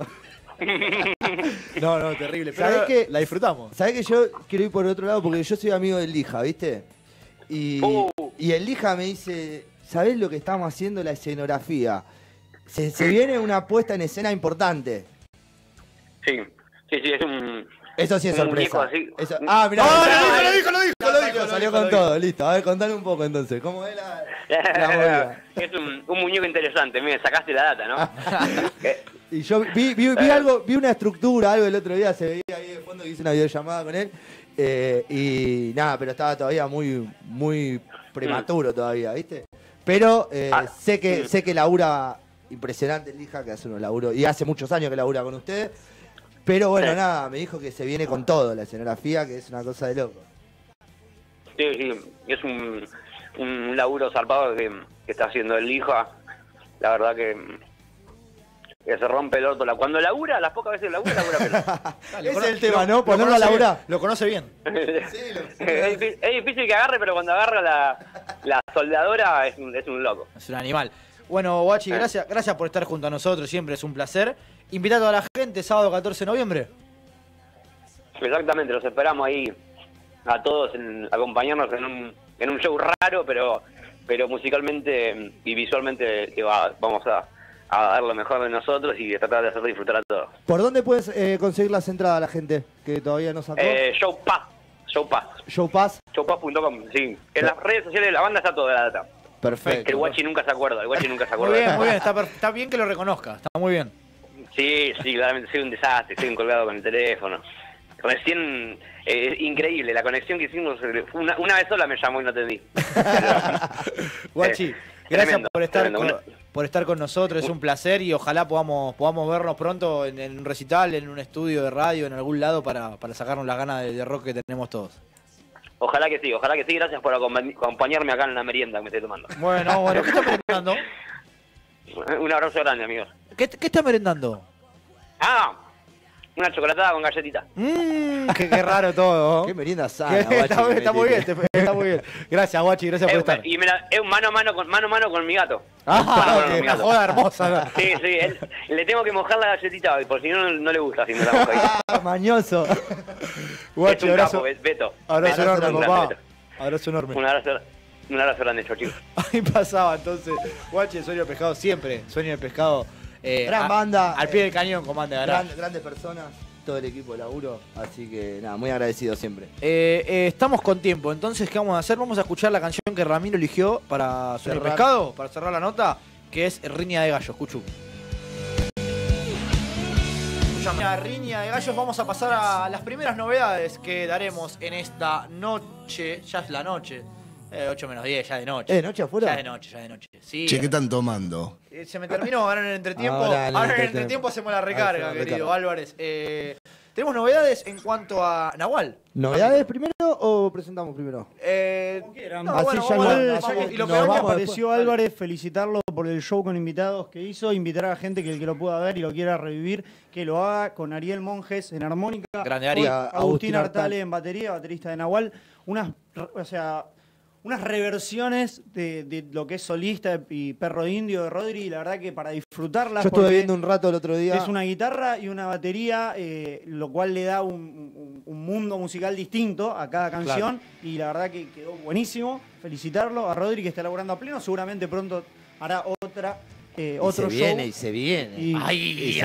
No, terrible. Pero ¿Sabés que la disfrutamos? ¿Sabés que yo quiero ir por otro lado? Porque yo soy amigo del Lija, ¿viste? Y el Lija me dice, ¿sabés lo que estamos haciendo? La escenografía. Se viene una puesta en escena importante. Sí, es un... Eso sí es sorpresa. Así. Eso... Ah, mirá. Lo dijo. Salió con todo, listo. A ver, contale un poco entonces. ¿Cómo es la movida? Es un muñeco interesante. Mira, sacaste la data, ¿no? Y yo vi algo, vi una estructura, algo el otro día, se veía ahí de fondo que hice una videollamada con él. Y nada, pero estaba todavía muy prematuro todavía, ¿viste? Pero sé que labura impresionante el Lija, que hace unos laburos, y hace muchos años que labura con ustedes. Pero bueno, nada, me dijo que se viene con todo la escenografía, que es una cosa de loco. Sí, es un laburo zarpado que está haciendo el Lija. La verdad que se rompe el orto. Cuando labura, las pocas veces labura Ese es el tema, ¿no? Ponerlo a laburar. Lo conoce bien. Es difícil que agarre, pero cuando agarra la soldadora es un loco. Es un animal. Bueno, Guachi, gracias por estar junto a nosotros, siempre es un placer. invita a toda la gente, sábado 14 de noviembre. Exactamente, los esperamos ahí a todos, acompañarnos en un show raro, pero musicalmente y visualmente vamos a dar lo mejor de nosotros y tratar de hacer disfrutar a todos. ¿Por dónde puedes conseguir las entradas a la gente que todavía no sacó? Showpass. Showpass.com, sí. En las redes sociales de la banda está toda la data. Perfecto. Que el Guachi nunca se acuerda, Muy bien, está bien que lo reconozca, está muy bien. Sí, claramente soy un desastre, estoy colgado con el teléfono. Recién, increíble, la conexión que hicimos, una vez sola me llamó y no atendí. Guachi, gracias por estar con nosotros, es un placer y ojalá podamos vernos pronto en un recital, en un estudio de radio, en algún lado para sacarnos las ganas de rock que tenemos todos. Ojalá que sí, gracias por acompañarme acá en la merienda que me estoy tomando. Bueno, ¿qué está merendando? Un abrazo grande, amigos. ¿Qué está merendando? Una chocolatada con galletita. Qué raro todo. Qué merienda sana, está muy bien, está muy bien. Gracias, Guachi, gracias por estar. Y es mano a mano con mi gato. Una joda hermosa. ¿No? Sí, le tengo que mojar la galletita hoy, porque si no le gusta si me la mojo. Mañoso. Guachi, abrazo. Beto. Abrazo enorme, papá. Abrazo enorme. Un abrazo grande, chau. Ahí pasaba entonces. Guachi, Sueño de Pescado, siempre. Sueño de Pescado. Gran banda. Al pie del cañón, Comando de Garage. Grandes personas, todo el equipo de laburo. Así que nada, muy agradecido siempre. Estamos con tiempo, entonces, ¿qué vamos a hacer? Vamos a escuchar la canción que Ramiro eligió para Sueño de Pescado, para cerrar la nota, que es Riña de Gallos. Escuchú. Riña de Gallos, vamos a pasar a las primeras novedades que daremos en esta noche. Ya es la noche. 8 menos 10, ya de noche. ¿Noche afuera? Ya de noche. Sí. Che, ¿qué están tomando? Se me terminó, ahora en el entretiempo. Ahora en el entretiempo hacemos la recarga, querido Álvarez. Tenemos novedades en cuanto a Nahual. ¿Novedades primero o presentamos primero? Y lo que me pareció Álvarez, felicitarlo por el show con invitados que hizo, invitar a la gente que el que lo pueda ver y lo quiera revivir, que lo haga con Ariel Monjes en armónica, grande Ari. Agustín Artale en batería, baterista de Nahual, unas reversiones de lo que es solista y Perro Indio de Rodri, y la verdad que para disfrutarlas. Yo estuve viendo un rato el otro día. Es una guitarra y una batería, lo cual le da un mundo musical distinto a cada canción, y la verdad que quedó buenísimo. Felicitarlo a Rodri, que está laburando a pleno, seguramente pronto hará otro show. Y se viene. Y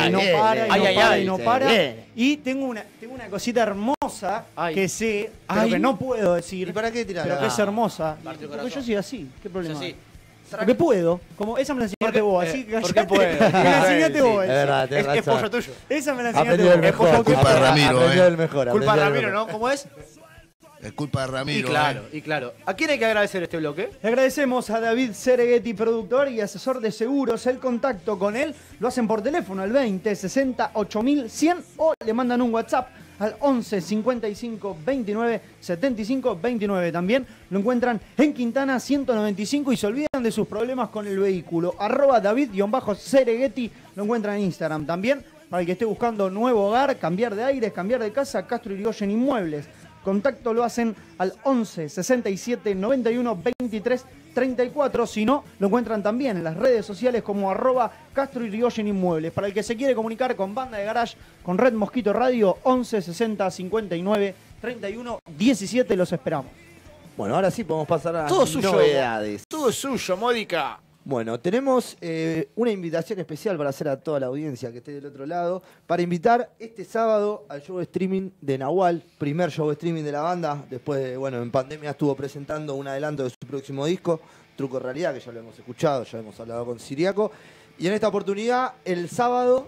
no para. Y tengo una cosita hermosa que sé, pero que no puedo decir. ¿Y para qué tirar? Pero que es hermosa. Porque yo soy así. ¿Qué problema? Porque puedo. Como esa me la enseñaste vos, así que porque puedo. Me la enseñaste vos. Es verdad, es pollo tuyo. Esa me la enseñaste vos. Culpa de Ramiro, Culpa de Ramiro, ¿no? ¿Cómo es? Es culpa de Ramiro. Y claro. ¿A quién hay que agradecer este bloque? Le agradecemos a David Cereghetti, productor y asesor de seguros. El contacto con él lo hacen por teléfono al 20 60 8100 o le mandan un WhatsApp al 11 55 29 75 29. También lo encuentran en Quintana 195 y se olvidan de sus problemas con el vehículo. @David-Cereghetti lo encuentran en Instagram. También para el que esté buscando nuevo hogar, cambiar de aires, cambiar de casa, Castro Irigoyen Inmuebles. Contacto lo hacen al 11 67 91 23 34. Si no, lo encuentran también en las redes sociales como @Castro Irigoyen Inmuebles. Para el que se quiere comunicar con Banda de Garage, con Red Mosquito Radio, 11 60 59 31 17. Los esperamos. Bueno, ahora sí podemos pasar a todo suyo, novedades. Todo suyo, Módica. Bueno, tenemos una invitación especial para hacer a toda la audiencia que esté del otro lado, para invitar este sábado al show streaming de Nahual, primer show streaming de la banda. Después de, en pandemia estuvo presentando un adelanto de su próximo disco, Truco Realidad, que ya lo hemos escuchado, ya hemos hablado con Siriaco. Y en esta oportunidad, el sábado,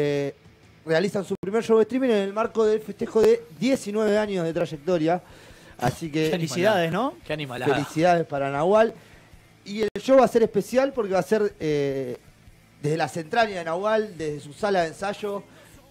realizan su primer show streaming en el marco del festejo de 19 años de trayectoria. Así que felicidades, ¿no? Qué animalada. Felicidades para Nahual. Y el show va a ser especial porque va a ser desde las entrañas de Nahual, desde su sala de ensayo,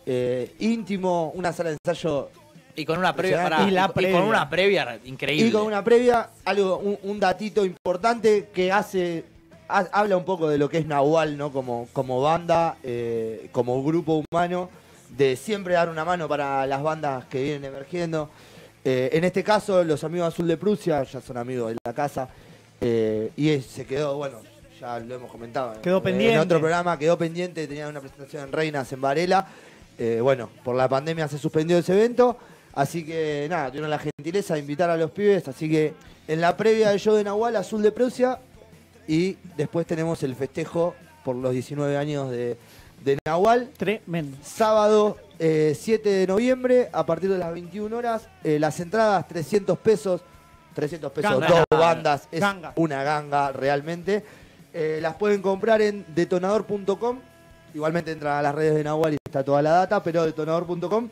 íntimo, una sala de ensayo. Y con una previa, con una previa increíble. Y con una previa, un datito importante que habla un poco de lo que es Nahual, ¿no? Como banda, como grupo humano, de siempre dar una mano para las bandas que vienen emergiendo. En este caso, los amigos Azul de Prusia ya son amigos de la casa. Y se quedó, ya lo hemos comentado. Quedó pendiente. En otro programa quedó pendiente, tenían una presentación en Reinas, en Varela. Bueno, por la pandemia se suspendió ese evento. Así que nada, tuvieron la gentileza de invitar a los pibes. Así que en la previa del show de Nahual, Azul de Prusia. Y después tenemos el festejo por los 19 años de Nahual. Tremendo. Sábado 7 de noviembre, a partir de las 21 horas. Las entradas, 300 pesos. 300 pesos, Ganga. 2 bandas. Es Ganga. una ganga realmente. Las pueden comprar en detonador.com. Igualmente entran a las redes de Nahual y está toda la data, pero detonador.com.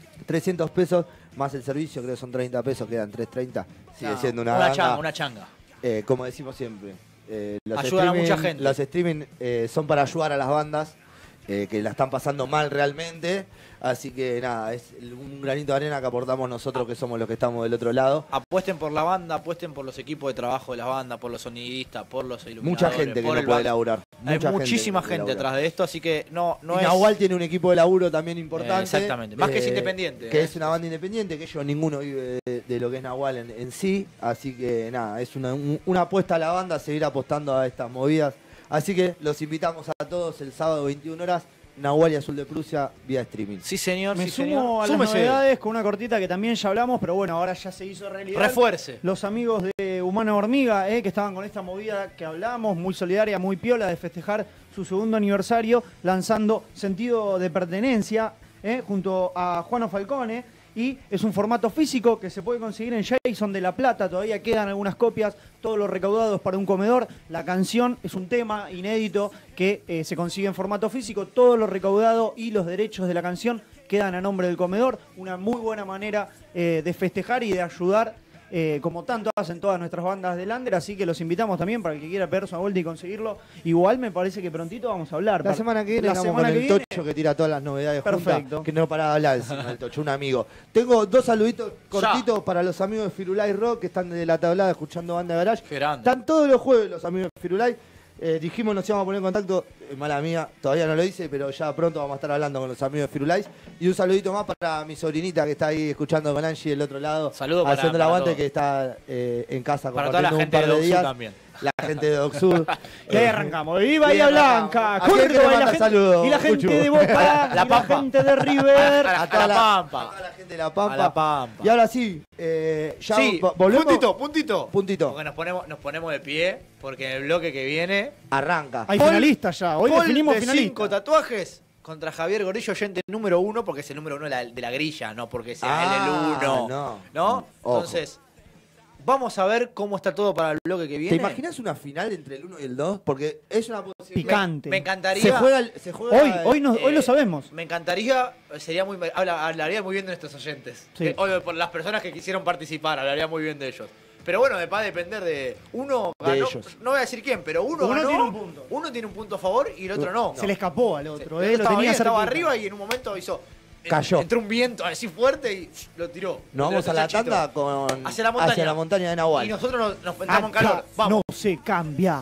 300 pesos más el servicio, creo que son 30 pesos, quedan 3.30. Sigue siendo una ganga. Una changa. Como decimos siempre. Ayudan a mucha gente. Los streaming son para ayudar a las bandas que la están pasando mal realmente. Así que nada, es un granito de arena que aportamos nosotros que somos los que estamos del otro lado. Apuesten por la banda, apuesten por los equipos de trabajo de la banda, por los sonidistas, por los iluminadores. Mucha gente que no puede laburar. Hay muchísima gente atrás de esto, así que no y es... Nahual tiene un equipo de laburo también importante. Exactamente, más que es independiente. Que es una banda independiente, que ninguno vive de lo que es Nahual en sí. Así que nada, es una apuesta a la banda, seguir apostando a estas movidas. Así que los invitamos a todos el sábado 21 horas. Nahual y Azul de Prusia vía streaming. Sí, señor. Me sí, sumo señor. a las novedades con una cortita que también ya hablamos, pero bueno, ahora ya se hizo realidad. Refuerce. Los amigos de Humana Hormiga, que estaban con esta movida que hablamos, muy solidaria, muy piola, de festejar su segundo aniversario, lanzando Sentido de Pertenencia, junto a Juano Falcone. Y es un formato físico que se puede conseguir en Jason de La Plata. Todavía quedan algunas copias, todo lo recaudado es para un comedor. La canción es un tema inédito que se consigue en formato físico. Todo lo recaudado y los derechos de la canción quedan a nombre del comedor. Una muy buena manera de festejar y de ayudar, como tanto hacen todas nuestras bandas de Lander. Así que los invitamos también para el que quiera pegarse una vuelta y conseguirlo. Igual me parece que prontito vamos a hablar. La semana que viene estamos con el Tocho que tira todas las novedades Perfecto. juntas, que no para de hablar encima del Tocho, un amigo. Tengo 2 saluditos cortitos para los amigos de Firulai Rock que están de la tablada escuchando Banda de Garage. Están todos los jueves los amigos de Firulai. Dijimos nos íbamos a poner en contacto, mala mía, todavía no lo hice, pero ya pronto vamos a estar hablando con los amigos de Firulais. Y un saludito más para mi sobrinita que está ahí escuchando con Angie del otro lado. Saludos haciendo el para aguante, todos. que está en casa para toda la compartiendo gente un par de de días. también. La gente de Docsud. Y ahí arrancamos. ¡Y Bahía Blanca! ¿A quién le manda saludos? Y la gente Cuchu? de Boca, La y Pampa. la gente de River. A toda la Pampa. A toda la gente de La Pampa. A La Pampa. Y ahora sí, ya Sí, volvemos. puntito. Porque nos ponemos de pie, porque en el bloque que viene... Arranca. Hay finalistas ya. Hoy Paul definimos de finalistas. 5 tatuajes contra Javier Gorillo, oyente número 1, porque es el número 1 de la grilla, no porque sea él el 1. no. Entonces, vamos a ver cómo está todo para el bloque que viene. ¿Te imaginas una final entre el 1 y el 2? Porque es una posibilidad. Picante. Me encantaría... Se juega Hoy lo sabemos. Me encantaría, sería muy hablaría muy bien de nuestros oyentes. Sí. O por las personas que quisieron participar, hablaría muy bien de ellos. Pero bueno, va a depender de uno ganó, De ellos. no voy a decir quién, pero uno ganó, tiene un punto. uno tiene un punto a favor y el otro no. Se le escapó al otro. Él Lo estaba, tenía estaba cerquita. arriba y en un momento hizo... Cayó. Entró un viento así fuerte y lo tiró. Nos vamos a la Chanchito. tanda con Hacia la montaña. de Nahual. Y nosotros nos entramos en calor. Acá Vamos. no se cambia.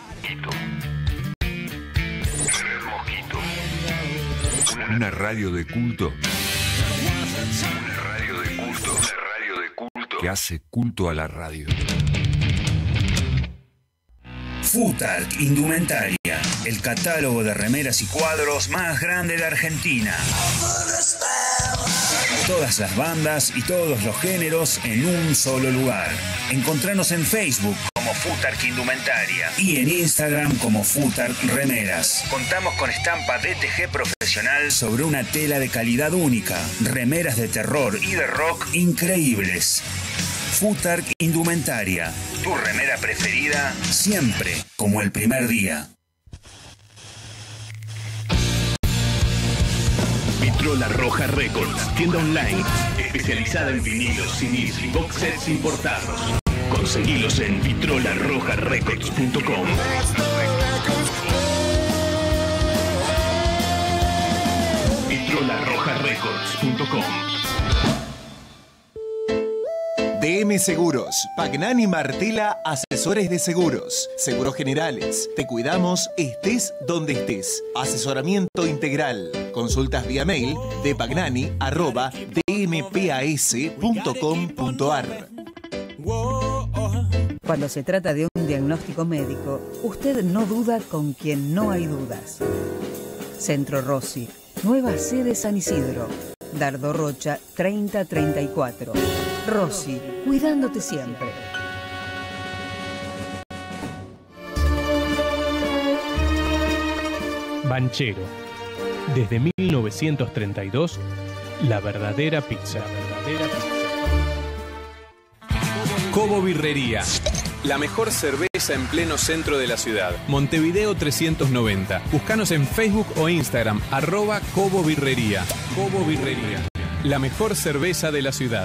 Una radio de culto. Una radio de culto. Una radio de culto. Que hace culto a la radio. Futark Indumentaria, el catálogo de remeras y cuadros más grande de Argentina. Todas las bandas y todos los géneros en un solo lugar. Encontranos en Facebook como Futark Indumentaria y en Instagram como Futark Remeras. Contamos con estampa DTG profesional sobre una tela de calidad única, remeras de terror y de rock increíbles. Futark Indumentaria, tu remera preferida, siempre como el primer día. Vitrola Roja Records, tienda online especializada en vinilos, CDs y box sets importados. Conseguilos en vitrolarrojarecords.com. vitrolarrojarecords.com. DM Seguros, Pagnani Martela, asesores de seguros, seguros generales. Te cuidamos, estés donde estés. Asesoramiento integral. Consultas vía mail de pagnani@dmpas.com.ar. Cuando se trata de un diagnóstico médico, usted no duda con quien no hay dudas. Centro Rossi, nueva sede San Isidro, Dardo Rocha 3034. Rossi, cuidándote siempre. Banchero. Desde 1932, la verdadera pizza. Cobo Birrería. La mejor cerveza en pleno centro de la ciudad. Montevideo 390. Búscanos en Facebook o Instagram, @Cobo Birrería. Cobo Birrería. La mejor cerveza de la ciudad.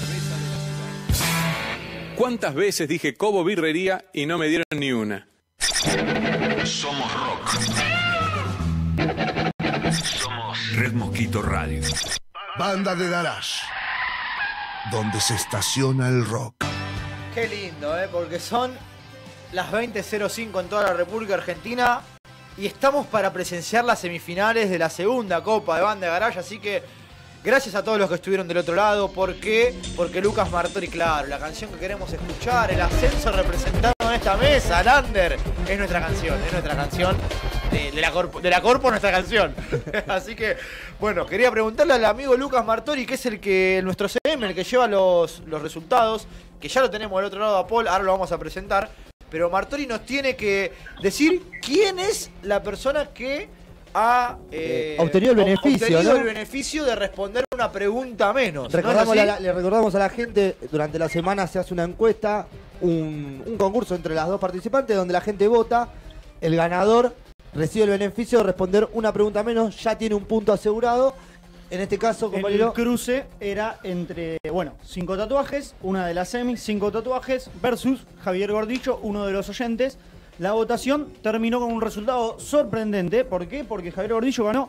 ¿Cuántas veces dije Cobo Birrería y no me dieron ni una? Somos rock. Somos Red Mosquito Radio. Banda de Garage, donde se estaciona el rock. Qué lindo, porque son las 20:05 en toda la República Argentina y estamos para presenciar las semifinales de la segunda Copa de Banda de Garage, así que gracias a todos los que estuvieron del otro lado. ¿Por qué? Porque Lucas Martori, claro, la canción que queremos escuchar, el ascenso representado en esta mesa, Lander, es nuestra canción de la Corpo, nuestra canción. Así que, bueno, quería preguntarle al amigo Lucas Martori, que es nuestro CM, el que lleva los resultados, que ya lo tenemos del otro lado a Paul, ahora lo vamos a presentar, pero Martori nos tiene que decir quién es la persona que ha obtenido el beneficio de responder una pregunta menos. Le recordamos a la gente, durante la semana se hace una encuesta, un concurso entre las dos participantes donde la gente vota. El ganador recibe el beneficio de responder una pregunta menos, ya tiene un punto asegurado. En este caso, compañero, el cruce era entre, 5 tatuajes, una de las semis, 5 tatuajes, versus Javier Gordillo, uno de los oyentes. La votación terminó con un resultado sorprendente. ¿Por qué? Porque Javier Gordillo ganó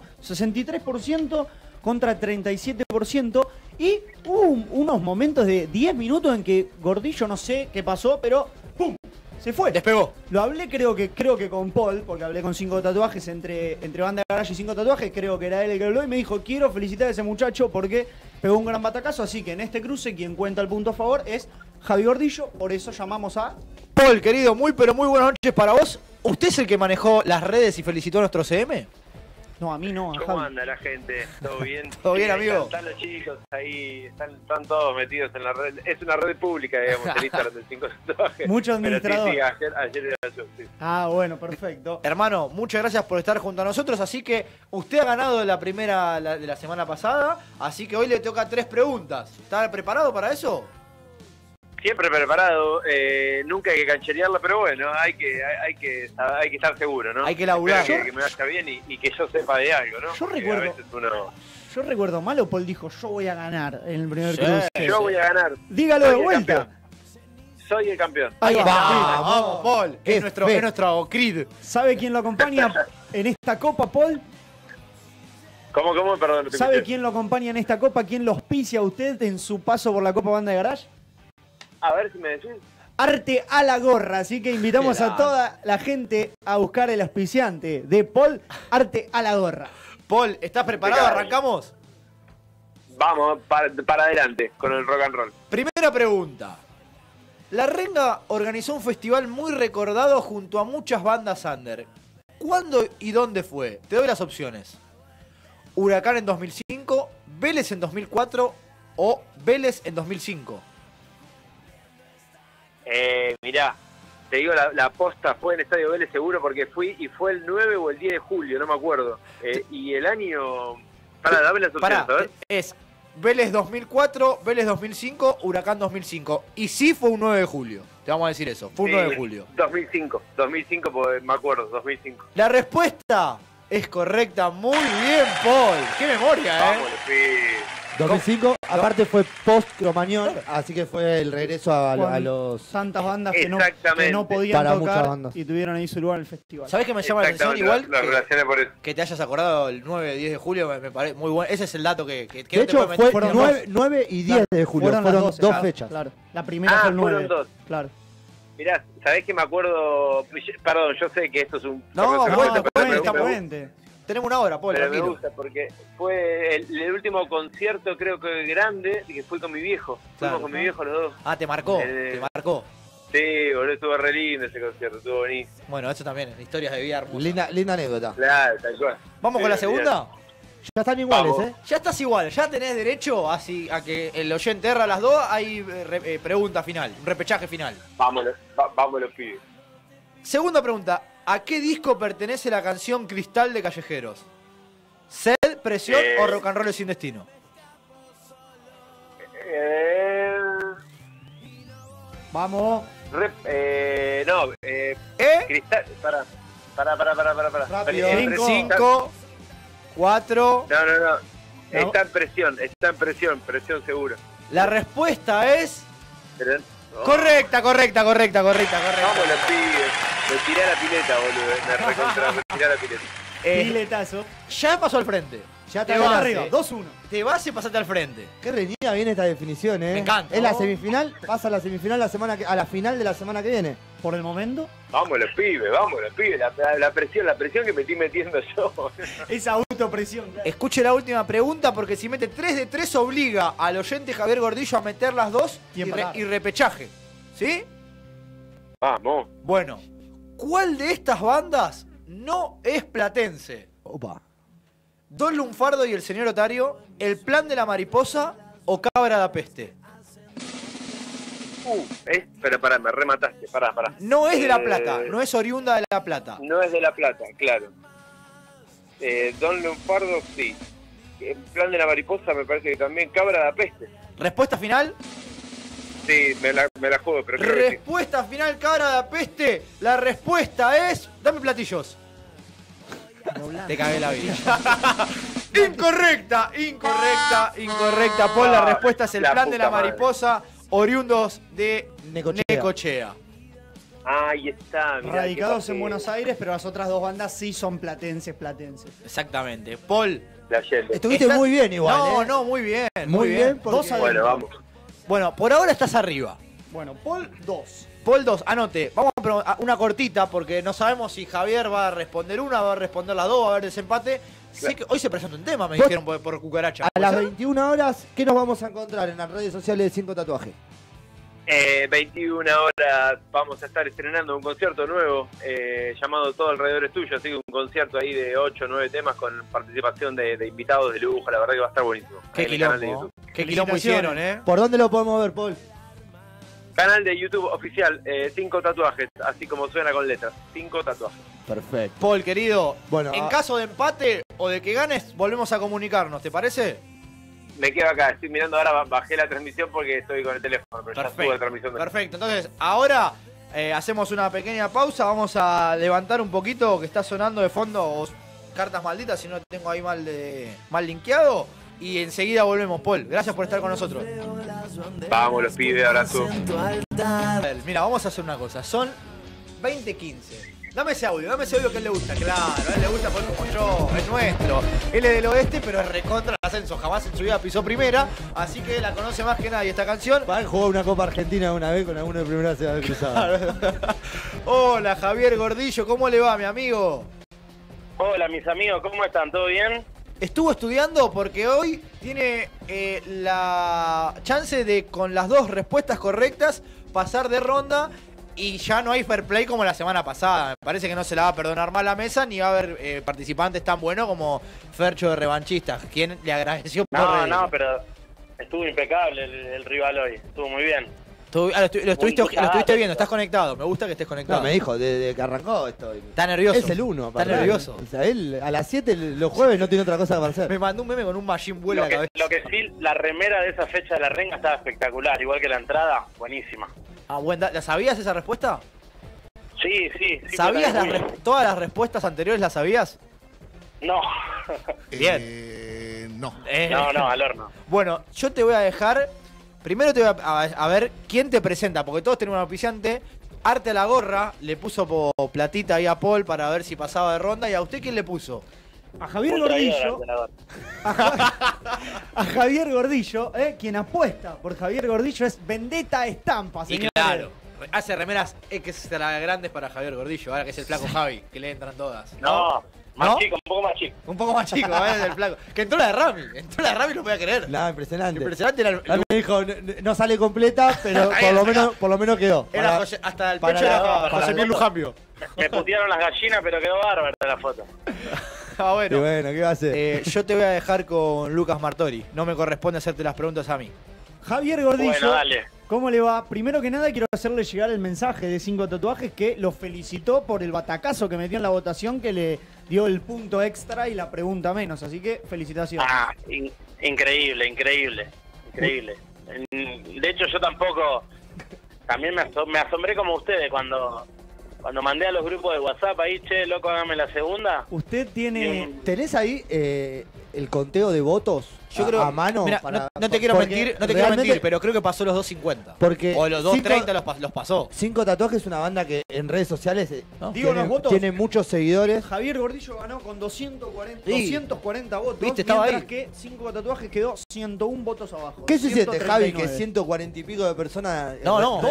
63% contra 37%. Y hubo unos momentos de 10 minutos en que Gordillo, no sé qué pasó, pero ¡pum! Se fue. Despegó. Lo hablé creo que con Paul, porque hablé con 5 tatuajes entre Banda de Garage y 5 tatuajes. Creo que era él el que habló y me dijo, quiero felicitar a ese muchacho porque pegó un gran batacazo. Así que en este cruce quien cuenta el punto a favor es Javi Gordillo. Por eso llamamos a Paul, querido, muy buenas noches para vos. ¿Usted es el que manejó las redes y felicitó a nuestro CM? No, a mí no, a ¿Cómo Javi. anda la gente? ¿Todo bien? ¿Todo bien, amigo? Están los chicos ahí, están todos metidos en la red. Es una red pública, digamos, el Instagram del 5 tatuajes. Mucho administrador. Sí, ayer era yo, sí. Ah, bueno, perfecto. Hermano, muchas gracias por estar junto a nosotros. Así que usted ha ganado la primera de la semana pasada. Así que hoy le toca 3 preguntas. ¿Está preparado para eso? Siempre preparado, nunca hay que cancherearla, pero bueno, hay que estar seguro, ¿no? Hay que laburar. Que me vaya bien y que yo sepa de algo, ¿no? Yo Porque recuerdo- a veces uno... Yo recuerdo mal o Paul dijo, yo voy a ganar en el primer cruce. Yo voy a ganar. Dígalo Soy de el vuelta. campeón. Soy el campeón. Ahí va. Vamos, Paul. Es nuestro Creed. ¿Sabe quién lo acompaña en esta copa, Paul? ¿Cómo? Perdón. no te ¿Sabe escuché. quién lo acompaña en esta copa? ¿Quién lo auspicia a usted en su paso por la Copa Banda de Garage? A ver si me decís. Arte a la gorra, así que invitamos Qué a toda la gente a buscar el auspiciante de Paul, Arte a la gorra. Paul, ¿estás preparado? ¿Arrancamos? Vamos, para adelante con el rock and roll. Primera pregunta. La Renga organizó un festival muy recordado junto a muchas bandas under. ¿Cuándo y dónde fue? Te doy las opciones. Huracán en 2005, Vélez en 2004 o Vélez en 2005. Mirá, te digo, la posta fue en Estadio Vélez seguro porque fui y fue el 9 o el 10 de julio, no me acuerdo. Y el año... dame las opciones, a ver. Es Vélez 2004, Vélez 2005, Huracán 2005. Y sí fue un 9 de julio, te vamos a decir eso, fue un 9 de julio. 2005, porque me acuerdo, 2005. La respuesta es correcta, muy bien, Paul. Qué memoria, Vámonos, sí. 2005, aparte fue post-Cromañón, así que fue el regreso a los... Tantas bandas que no Exactamente. podían Para muchas tocar bandas. y tuvieron ahí su lugar en el festival. ¿Sabés qué me llama la atención? Igual Lo relacioné por eso. que te hayas acordado el 9 10 de julio, me parece muy bueno. Ese es el dato que De no te hecho, puede meter. fue 9 y 10 de julio, fueron las dos ya, fechas. Claro. La primera fue el 9. Fueron dos. Claro. Mirá, ¿sabés que me acuerdo? Perdón, yo sé que esto es un... No, sorpresa, pero me cuenta. gusta. Tenemos una hora, Paul, Pero me tranquilo. gusta porque fue el último concierto, creo que grande, que fui con mi viejo. Claro. Fuimos con mi viejo los dos. Ah, te marcó, te marcó. Sí, boludo, estuvo re lindo ese concierto, estuvo bonito. Bueno, eso también, historias de vida hermosas. Linda anécdota. Claro, tal cual. ¿Vamos Sí, con la bien. segunda? Ya están iguales, Vamos. Ya estás igual, ya tenés derecho a que el oyente erra las dos, hay pregunta final, un repechaje final. Vámonos, los pibes. Segunda pregunta, ¿a qué disco pertenece la canción Cristal de Callejeros? ¿Sed, Presión o Rock and Roll sin destino? Vamos. Cristal, para. Rápido. 5, 4. No. Está en presión seguro. La respuesta es... No. Correcta. Vamos los pibes. Me tiré a la pileta, boludo. Me tiré a la pileta. Piletazo. Ya pasó al frente. Ya te está vas arriba, 2-1. Te vas y pasaste al frente. Qué reñida viene esta definición, Me encanta. Es la semifinal, pasa a la semifinal a la final de la semana que viene. Por el momento. Vamos los pibes. La presión que me estoy metiendo yo. Esa autopresión. Claro. Escuche la última pregunta porque si mete 3 de 3 obliga al oyente Javier Gordillo a meter las dos y repechaje. ¿Sí? Vamos. Bueno, ¿cuál de estas bandas no es platense? Opa. ¿Don Lunfardo y el señor Otario, El Plan de la Mariposa o Cabra da Peste? Pero pará, me remataste. Pará. No es de La Plata, no es oriunda de La Plata. No es de La Plata, claro. Don Lunfardo, sí. El Plan de la Mariposa me parece que también. Cabra da Peste. ¿Respuesta final? Sí, me la juego, pero creo que sí. Respuesta final, Cabra da Peste. La respuesta es... Dame platillos. Te cagué la vida. Incorrecta. Paul, la respuesta es El Plan de la Mariposa, oriundos de Necochea. Ahí está. Mirá, radicados en Buenos Aires, pero las otras dos bandas sí son platenses. Exactamente. Paul. Estuviste muy bien igual. No, muy bien. Muy bien. Porque... Bueno, vamos. Bueno, por ahora estás arriba. Bueno, Paul 2. Paul 2, anote. Vamos a una cortita porque no sabemos si Javier va a responder una, va a responder las dos, va a haber desempate. Sé que hoy se presenta un tema, me dijeron por cucaracha. A las 21 horas, ¿qué nos vamos a encontrar en las redes sociales de 5 Tatuajes? 21 horas vamos a estar estrenando un concierto nuevo llamado Todo Alrededor es Tuyo, así que un concierto ahí de 8 o 9 temas con participación de invitados de lujo, la verdad que va a estar buenísimo. Qué quilombo, qué quilombo hicieron, ¿Por dónde lo podemos ver, Paul? Canal de YouTube oficial, 5 Tatuajes, así como suena con letras, 5 Tatuajes. Perfecto. Paul, querido, bueno, en caso de empate o de que ganes, volvemos a comunicarnos, ¿te parece? Me quedo acá, estoy mirando ahora, bajé la transmisión porque estoy con el teléfono, pero ya estuvo la transmisión. Perfecto, entonces ahora hacemos una pequeña pausa, vamos a levantar un poquito que está sonando de fondo Cartas Malditas, si no tengo ahí mal linkeado, y enseguida volvemos, Paul. Gracias por estar con nosotros. Vamos los pibes, abrazo. Mira, vamos a hacer una cosa, son 20:15. Dame ese audio que a él le gusta, claro, a él le gusta poner como yo, es nuestro. Él es del oeste, pero es recontra el ascenso, jamás en su vida pisó primera, así que la conoce más que nadie esta canción. Para jugar una Copa Argentina una vez con alguno de primera se va a haber cruzado. Hola, Javier Gordillo, ¿cómo le va, mi amigo? Hola, mis amigos, ¿cómo están? ¿Todo bien? Estuvo estudiando porque hoy tiene la chance de, con las dos respuestas correctas, pasar de ronda. Y ya no hay fair play como la semana pasada. Me parece que no se la va a perdonar más la mesa, ni va a haber participantes tan buenos como Fercho de Revanchistas, quien le agradeció por No, pero estuvo impecable el rival hoy. Estuvo muy bien. Lo estuviste viendo, estás conectado. Me gusta que estés conectado. No, me dijo, desde que arrancó estoy. Está nervioso. Es el 1. Está nervioso. O sea, él a las 7 los jueves no tiene otra cosa para hacer. Me mandó un meme con un Machine vuela a la cabeza. Lo que sí, la remera de esa fecha de la renga estaba espectacular. Igual que la entrada, buenísima. ¿La sabías esa respuesta? Sí. ¿Sabías todas las respuestas anteriores? ¿Las sabías? No. Bien. No. No, al horno. Bueno, yo te voy a dejar... Primero te voy a ver quién te presenta, porque todos tenemos un auspiciante. Arte a la gorra, le puso platita ahí a Paul para ver si pasaba de ronda. ¿Y a usted quién le puso? A Javier Gordillo. A Javier Gordillo, quien apuesta por Javier Gordillo es Vendetta Estampa, señores. Y claro, hace remeras extra grandes para Javier Gordillo, ahora que es el flaco Javi, que le entran todas. No, Más chico, un poco más chico. Un poco más chico, del flaco. Que entró la de Rami. Entró la de Rami, no podía creer. Nada, impresionante. Impresionante era Rami dijo, no sale completa, pero por lo menos quedó. Era hasta el pecho era José Miguel Lujambio. Me putearon las gallinas, pero quedó bárbara la foto. Ah, bueno. Y bueno, ¿qué va a hacer? Yo te voy a dejar con Lucas Martori. No me corresponde hacerte las preguntas a mí. Javier Gordillo, Bueno, dale. ¿cómo le va? Primero que nada quiero hacerle llegar el mensaje de 5 tatuajes que lo felicitó por el batacazo que metió en la votación, que le dio el punto extra y la pregunta menos. Así que felicitaciones. Ah, increíble, increíble, increíble. De hecho, yo tampoco, también me asombré como ustedes cuando mandé a los grupos de WhatsApp ahí, che, loco, hágame la segunda. Usted tiene... ¿Tenés ahí el conteo de votos? Yo creo, a mano. Mira, no te quiero mentir, pero creo que pasó los 2.50. Porque o los 2.30 los pasó. 5 Tatuajes es una banda que en redes sociales Digo, los votos. tiene muchos seguidores. Javier Gordillo ganó con 240 votos. ¿Viste? Estaba mientras ahí. Que 5 tatuajes quedó 101 votos abajo. ¿Qué se siente, Javi, 139? que 140 y pico de personas? No,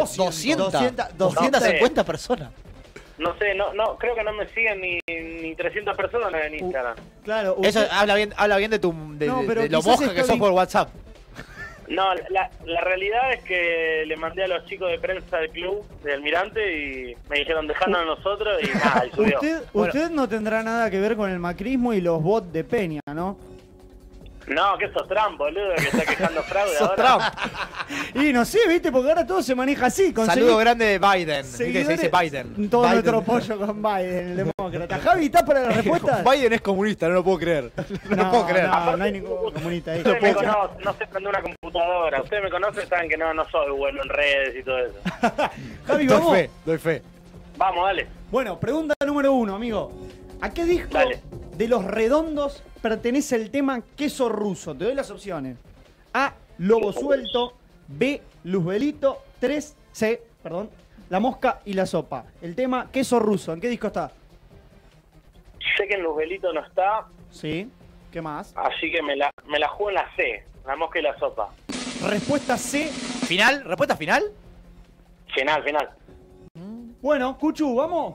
250 personas. No sé, no, creo que no me siguen ni 300 personas en Instagram. Claro. Eso habla bien de lo mosca que sos por WhatsApp. No, la realidad es que le mandé a los chicos de prensa del club, de Almirante, y me dijeron dejarnos a nosotros y nada, y subió. Usted no tendrá nada que ver con el macrismo y los bots de Peña, ¿no? No, que sos Trump, boludo, que está quejando fraude Sos ahora. Y no sé, ¿viste? Porque ahora todo se maneja así. Saludo grande de Biden. ¿Viste? Se dice Biden. Todo Biden. nuestro apoyo con Biden, el demócrata. Javi, ¿estás para la respuesta? Biden es comunista, no lo puedo creer. No puedo creer. No hay ningún comunista ahí. Ustedes me conocen, no sé prender una computadora. Ustedes me conocen, saben que no soy bueno en redes y todo eso. Javi, vamos. Doy fe. Vamos, dale. Bueno, pregunta número 1, amigo. ¿A qué disco de Los Redondos pertenece el tema Queso Ruso? Te doy las opciones. A, Lobo Suelto. B, Luzbelito. 3, C, perdón, La Mosca y la Sopa. El tema Queso Ruso, ¿en qué disco está? Sé que en Luzbelito no está. Sí. ¿Qué más? Así que me la juego en la C. La Mosca y la Sopa. Respuesta C. ¿Final? ¿Respuesta final? Final. Bueno, Cuchu, ¿vamos?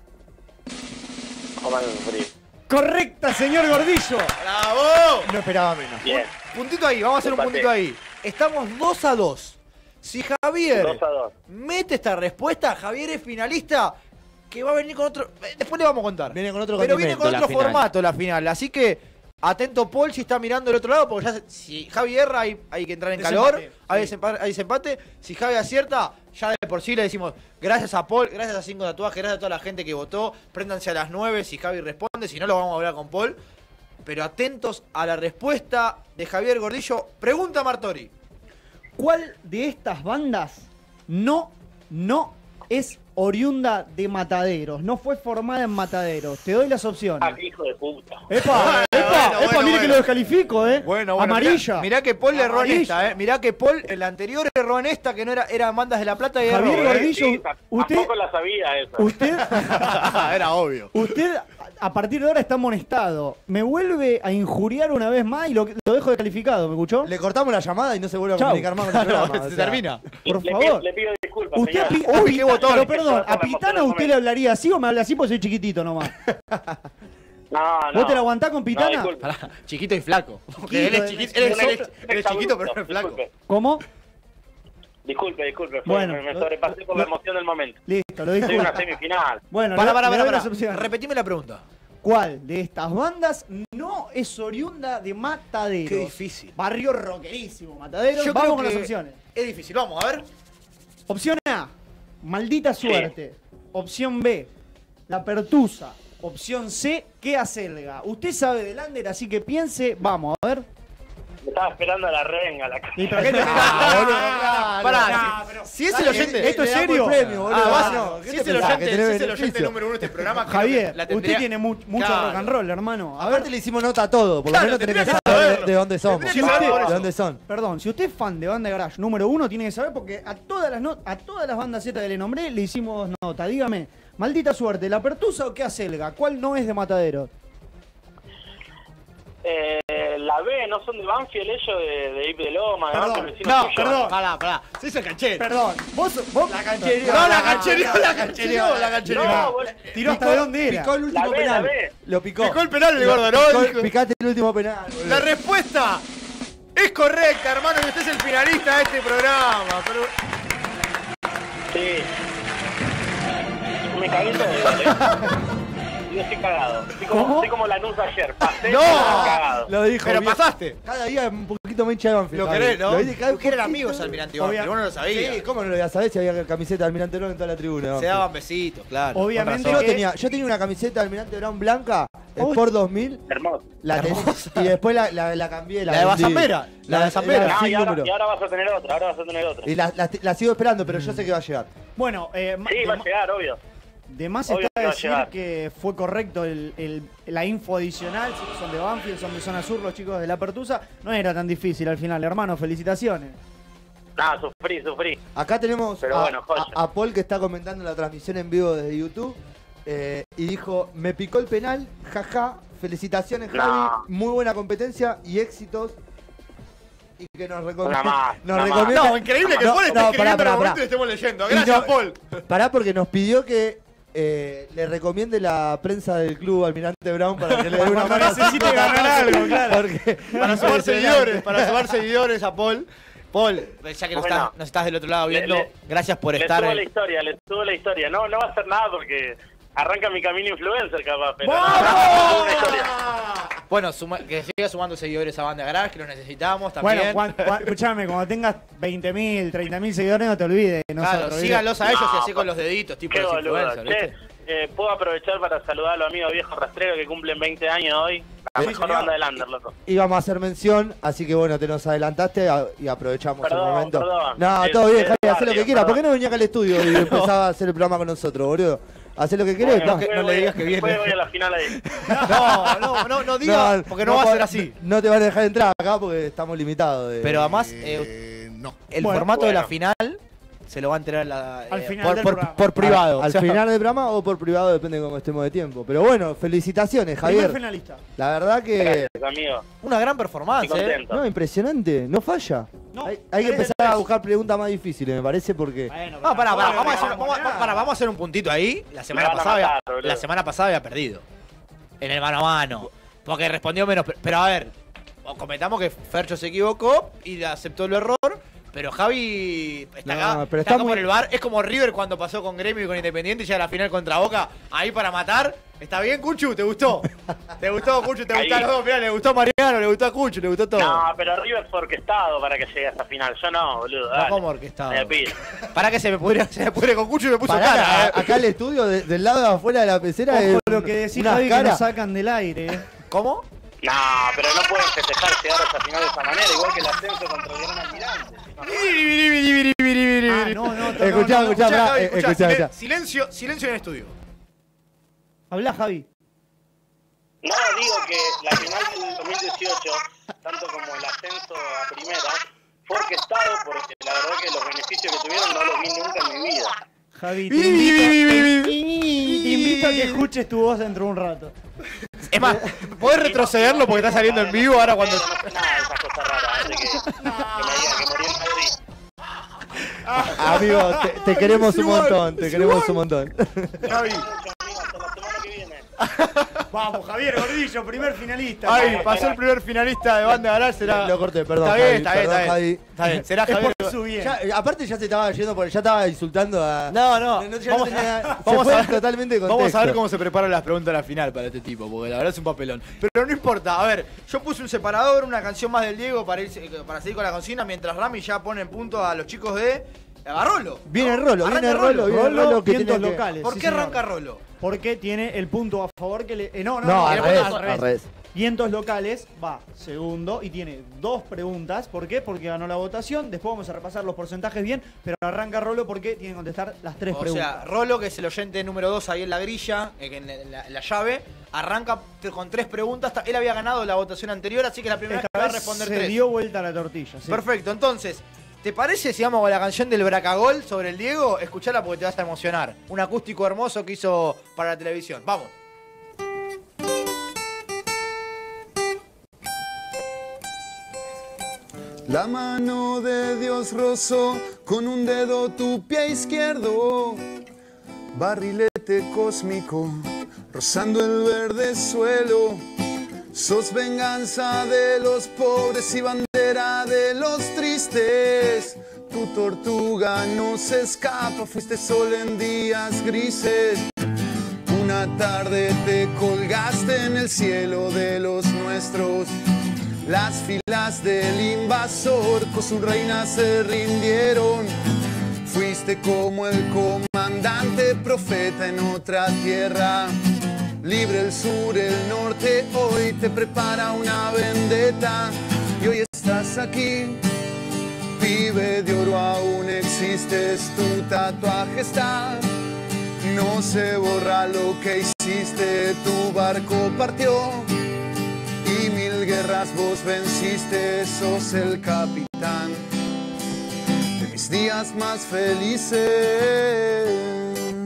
Frío. Correcta, señor Gordillo. ¡Bravo! No esperaba menos. Bien. Puntito ahí, vamos a hacer un puntito ahí. Estamos 2-2. Si Javier 2-2. mete esta respuesta, Javier es finalista, que va a venir con otro... Después le vamos a contar. Viene con otro Pero viene con condimento otro la final. formato la final. Así que, atento Paul si está mirando del otro lado, porque ya si Javi erra hay que entrar en calor. Hay desempate. Si Javi acierta, ya de por sí le decimos gracias a Paul, gracias a 5 Tatuajes, gracias a toda la gente que votó. Préndanse a las 9 si Javi responde, si no lo vamos a hablar con Paul. Pero atentos a la respuesta de Javier Gordillo. Pregunta Martori. ¿Cuál de estas bandas no es oriunda de Mataderos? No fue formada en Mataderos. Te doy las opciones. Ah, qué hijo de puta. ¡Epa! Mire que lo descalifico, Bueno, amarilla. Mirá que Paul le erró en Amarilla. esta, Mirá que Paul, el anterior erró en esta, que no era Bandas de la Plata y Javier erró. Gordillo, Sí, usted, tampoco la sabía esa. usted, Era obvio. usted a partir de ahora está amonestado. Me vuelve a injuriar una vez más y lo dejo descalificado, ¿me escuchó? Le cortamos la llamada y no se vuelve a Chau. comunicar más con el programa. Se o sea. termina. Por Le favor. pido disculpas, Usted señor. Uy, qué botón. Pero perdón, Yo ¿a por Pitana emoción usted le hablaría así o me habla así porque soy chiquitito nomás? No. ¿Vos te la aguantás con No, Pitana? disculpe. Pará, chiquito y flaco. Chiquito, Él es chiquito, él es chiquito, pero no es flaco. ¿Cómo? Disculpe. Bueno, me sobrepasé por la emoción del momento. Listo, lo Soy disculpo. una semifinal. Bueno, Pará, le doy las opciones. Repetime la pregunta. ¿Cuál de estas bandas no es oriunda de Mataderos? Qué difícil. Barrio rockerísimo, Mataderos. Yo Vamos creo con que las opciones. Es difícil, vamos a ver. Opción A, Maldita Suerte. Opción B, La Pertusa. Opción C, ¿Qué acelga? Usted sabe de Lander, así que piense. Vamos, a ver. Me estaba esperando a la renga, la cara. ¿Y para qué te Pará, si es el oyente. ¿Esto es serio? Si es el oyente número 1 de este programa. Javier, la usted tendría- tiene mucho Claro. rock and roll, hermano. A ver, Aparte le hicimos nota a todo, por lo Claro, menos tenés que tendría que saber saberlo. de dónde somos. Tendría que saberlo por ¿De eso. dónde son? perdón, si usted es fan de Banda Garage número 1, tiene que saber porque a todas las bandas Z que le nombré le hicimos nota. Dígame, Maldita Suerte, ¿La Pertusa o Qué acelga? ¿Cuál no es de Matadero? la B, ¿no son de Banfield ellos de Ip de Loma? De Perdón, Banfield, vecino no, tuyo? perdón. Pará. Se hizo el canchero. Perdón. Vos la canchería. No, la canchería. No, vos- Tiró hasta de dónde era. Picó el último La B, penal. la B. Lo picó. Picó el penal el gordo, ¿no? Picaste el último penal. boludo. La respuesta es correcta, hermano, que usted es el finalista de este programa. Pero... Sí. Me cagué todo, Yo estoy cagado. Estoy como la Lanús ayer. Pasé, ¡No! cagado. Lo dijo. Pero bien. pasaste. Cada día un poquito me hincha de Banfield. Lo querés, ¿no? Lo viste, cada Porque eran poquito. amigos Almirante y Banfield, vos no lo sabías. Sí, ¿cómo no lo voy a saber si había camiseta de Almirante Brown en toda la tribuna? Se Banfield? daban besitos, claro. Obviamente Con razón. Yo tenía una camiseta de Almirante Brown blanca, Sport 2000. Hermoso. La tenés, y después la cambié. La de vendí. Bazambera. La de Zambera. No, sin y ahora número. vas a tener otra, Y la sigo esperando, pero yo sé que va a llegar. Bueno, Sí, va a llegar, obvio. de más Obvio está que va a decir llegar. que fue correcto la info adicional. Son de Banfield, son de Zona Sur los chicos de la Pertusa. No era tan difícil al final, hermano. Felicitaciones. Nada, sufrí. Acá tenemos Pero bueno, joya. a Paul que está comentando la transmisión en vivo desde YouTube. Y dijo, me picó el penal, jaja, felicitaciones No. Javi, muy buena competencia y éxitos. Y que nos recomienda. Una más. No, increíble que Paul esté escribiendo en el momento y le estemos leyendo. Gracias, Paul. Pará porque nos pidió que le recomiende la prensa del club Almirante Brown para que le dé una mano. necesite ganar algo, claro. Porque Para sumar seguidores a Paul. Paul, ya que Bueno, nos estás del otro lado viendo, gracias por Le estar. subo la historia. No va a hacer nada porque arranca mi camino influencer capaz, pero ¡Vamos! una historia. Bueno, que siga sumando seguidores a Banda Garage, que los necesitamos también. Bueno, escúchame, cuando tengas 20.000, 30.000 seguidores, no te olvides. Claro, Nosotros, ¿viste? síganlos a ellos y No, así con los deditos, tipo Qué los boludo. influencers, ¿viste? Che, puedo aprovechar para saludar a los amigos viejos rastreros que cumplen 20 años hoy. La Sí, mejor señor. banda del under, loco. íbamos a hacer mención, así que bueno, te nos adelantaste y aprovechamos Perdón, el momento. perdón. No, Es- todo bien, es Javi, hacé lo barrio, que quieras. ¿Por qué perdón. no venía acá al estudio y empezaba a hacer el programa con nosotros, boludo? Hacé lo que querés. Bueno, No, después no le digas que viene. después voy a la final ahí. No diga, porque no va a ser así. No te van a dejar entrar acá porque estamos limitados. Pero además, no. el Bueno, formato de la final se lo va a enterar Al final del programa. por privado. Al o sea, final del programa o por privado, depende de cómo estemos de tiempo. Pero bueno, felicitaciones, Primer Javier. finalista. La verdad que. Gracias, amigo. Una gran performance, Estoy contento. No, impresionante, no falla. No, Hay que 3 de empezar 3. a buscar preguntas más difíciles, me parece, porque. Bueno, No, pará, bueno, vamos vamos a hacer un puntito ahí. Me van a matar, boludo. La semana pasada había perdido. En el mano a mano. Porque respondió menos. Pero a ver, comentamos que Fercho se equivocó y aceptó el error. Pero Javi está No, acá, pero está está como muy- en el bar. Es como River cuando pasó con Gremio y con Independiente y ya la final contra Boca. Ahí para matar. ¿Está bien, Cuchu? ¿Te gustó? ¿Te gustó, Cuchu? ¿Te Ahí. gustaron los dos? Mirá, le gustó a Mariano, le gustó a Cuchu, le gustó todo. No, pero River fue orquestado para que llegue a esta final. Yo no, boludo. No, Dale. ¿cómo orquestado? Me pido. Para que se me pudre con Cuchu y me puso Pará, cara. acá el estudio, del lado de afuera de la pecera. Ojo es lo que decís, unas Javi, que caras. nos sacan del aire. ¿Cómo? No, pero no pueden festejar llegar a esta final de esa manera, igual que el ascenso contra el Gran Almirante. Ah, no. Escuchá, Javi, escuchá. Silencio en el estudio. Habla, Javi. No, digo que la final del 2018, tanto como el ascenso a primera, fue orquestado porque la verdad que los beneficios que tuvieron no los vi nunca en mi vida. Javi, te invito a que escuches tu voz dentro de un rato. Es más, ¿podés retrocederlo porque está saliendo en vivo ahora cuando... No sé nada de esas cosas raras, de que me digan que morí en Madrid. Amigo, te queremos un montón, te queremos un montón. Javi. Hasta la semana que viene. Vamos, Javier Gordillo, primer finalista. Ay, pasó el primer finalista de Banda Garage, será... Lo corté, perdón. Está bien, Javi, perdón, Javi. Está bien, será Es Javier. por su bien. Aparte ya se estaba yendo, ya estaba insultando a. No, Vamos vamos a a ver ver, totalmente de vamos a contexto. ver cómo se preparan las preguntas a la final para este tipo, porque la verdad es un papelón. Pero no importa, a ver, yo puse un separador, una canción más del Diego para seguir con la consigna, mientras Rami ya pone en punto a los chicos de Rolo. Viene Rolo, Arranca viene Rolo, viene Rolo que vientos tiene que- locales. ¿Por sí, qué señor. arranca Rolo? Porque tiene el punto a favor que le. No, al tiene revés, punto al revés. Vientos locales va segundo y tiene 2 preguntas. ¿Por qué? Porque ganó la votación. Después vamos a repasar los porcentajes bien. Pero arranca Rolo porque tiene que contestar las 3 O preguntas. sea, Rolo, que es el oyente número 2 ahí en la grilla, en la llave, arranca con 3 preguntas. Él había ganado la votación anterior, así que la primera Esta vez va a vez responder se 3. dio vuelta la tortilla. sí. Perfecto, entonces, ¿te parece si vamos con la canción del Bracagol sobre el Diego? Escuchala porque te vas a emocionar. Un acústico hermoso que hizo para la televisión. Vamos. La mano de Dios rozó con un dedo tu pie izquierdo. Barrilete cósmico, rozando el verde suelo. Sos venganza de los pobres y bandera de los tristes. Tu tortuga no se escapa, fuiste sol en días grises. Una tarde te colgaste en el cielo de los nuestros. Las filas del invasor con su reina se rindieron. Fuiste como el comandante profeta en otra tierra. Libre el sur, el norte, hoy te prepara una vendetta. Y hoy estás aquí, pibe de oro, aún existes, tu tatuaje está. No se borra lo que hiciste, tu barco partió. Y 1000 guerras vos venciste, sos el capitán de mis días más felices.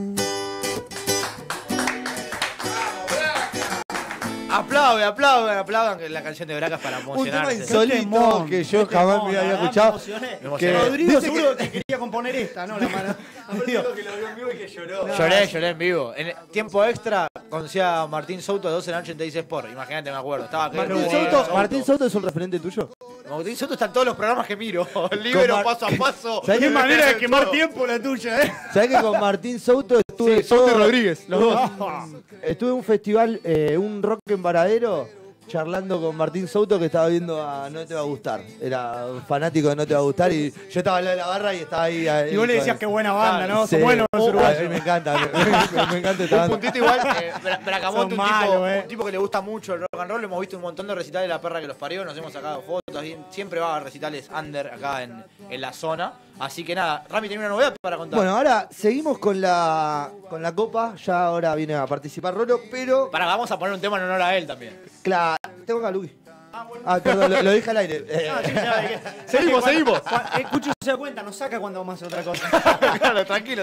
Aplaudan que la canción de Bracas para emocionarse. Un tema insólito que yo jamás me había escuchado. Rodrigo seguro que quería componer esta, ¿no? La mano. Digo que lo vio en vivo y que lloró. Lloré en vivo. En tiempo extra conocía a Martín Souto de 12 de la noche en Teis Sport. Imagínate, me acuerdo. Estaba Martín Souto es un referente tuyo. Martín Souto está en todos los programas que miro. Libero paso a paso. Qué manera de quemar tiempo la tuya, ¿eh? ¿Sabés que con Martín Souto estuve... Souto y Rodríguez, los dos. Estuve en un festival, un rock en Varadero, charlando con Martín Souto, que estaba viendo a No Te Va a Gustar. Era fanático de No Te Va a Gustar y yo estaba al lado de la barra y estaba ahí. Y vos le decías qué buena banda, ¿no? Sí. Son buenos los uruguayos. A mí me encanta, me encanta esta banda. Un puntito igual, Bracamonte, un tipo que le gusta mucho el rock and roll. Hemos visto un montón de recitales de La Perra que los parió, nos hemos sacado fotos. Siempre va a recitales under acá en la zona. Así que nada, Rami tiene una novedad para contar. Bueno, ahora seguimos con la copa. Ya ahora viene a participar Rolo, pero... Vamos a poner un tema en honor a él también. Claro, tengo acá a Luis. Perdón, lo dije al aire. Seguimos. Cucho se da cuenta, nos saca cuando vamos a hacer otra cosa. Claro, tranquilo.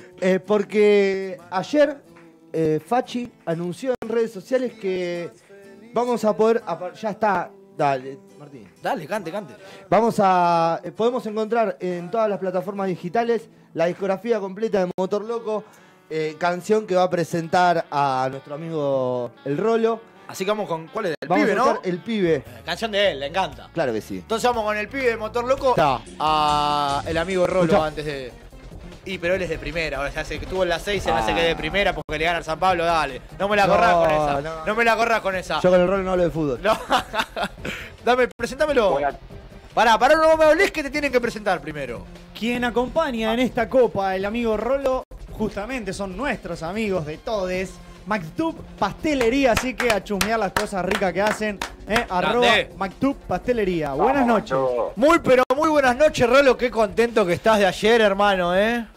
Porque ayer Fachi anunció en redes sociales que vamos a poder... Ya está, dale, Martín. Dale, cante. Podemos encontrar en todas las plataformas digitales la discografía completa de Motor Loco, canción que va a presentar a nuestro amigo El Rolo. Así que vamos con, ¿cuál es? Vamos Pibe, a ¿no? El Pibe. Canción de él, le encanta. Claro que sí. Entonces vamos con El Pibe de Motor Loco Está. a el amigo Rolo antes de... pero él es de primera, ahora se hace que tuvo en la 6, se me hace que es de primera porque le gana al San Pablo, dale. No me la corras con esa. No me la corras con esa. Yo con el Rolo no hablo de fútbol. No. Preséntamelo. Pará, no me hables que te tienen que presentar primero. Quien acompaña en esta copa, el amigo Rolo, justamente son nuestros amigos de todes. Mactub Pastelería, así que a chusmear las cosas ricas que hacen. @Mactub Pastelería. Buenas noches. Muy buenas noches, Rolo. Qué contento que estás de ayer, hermano,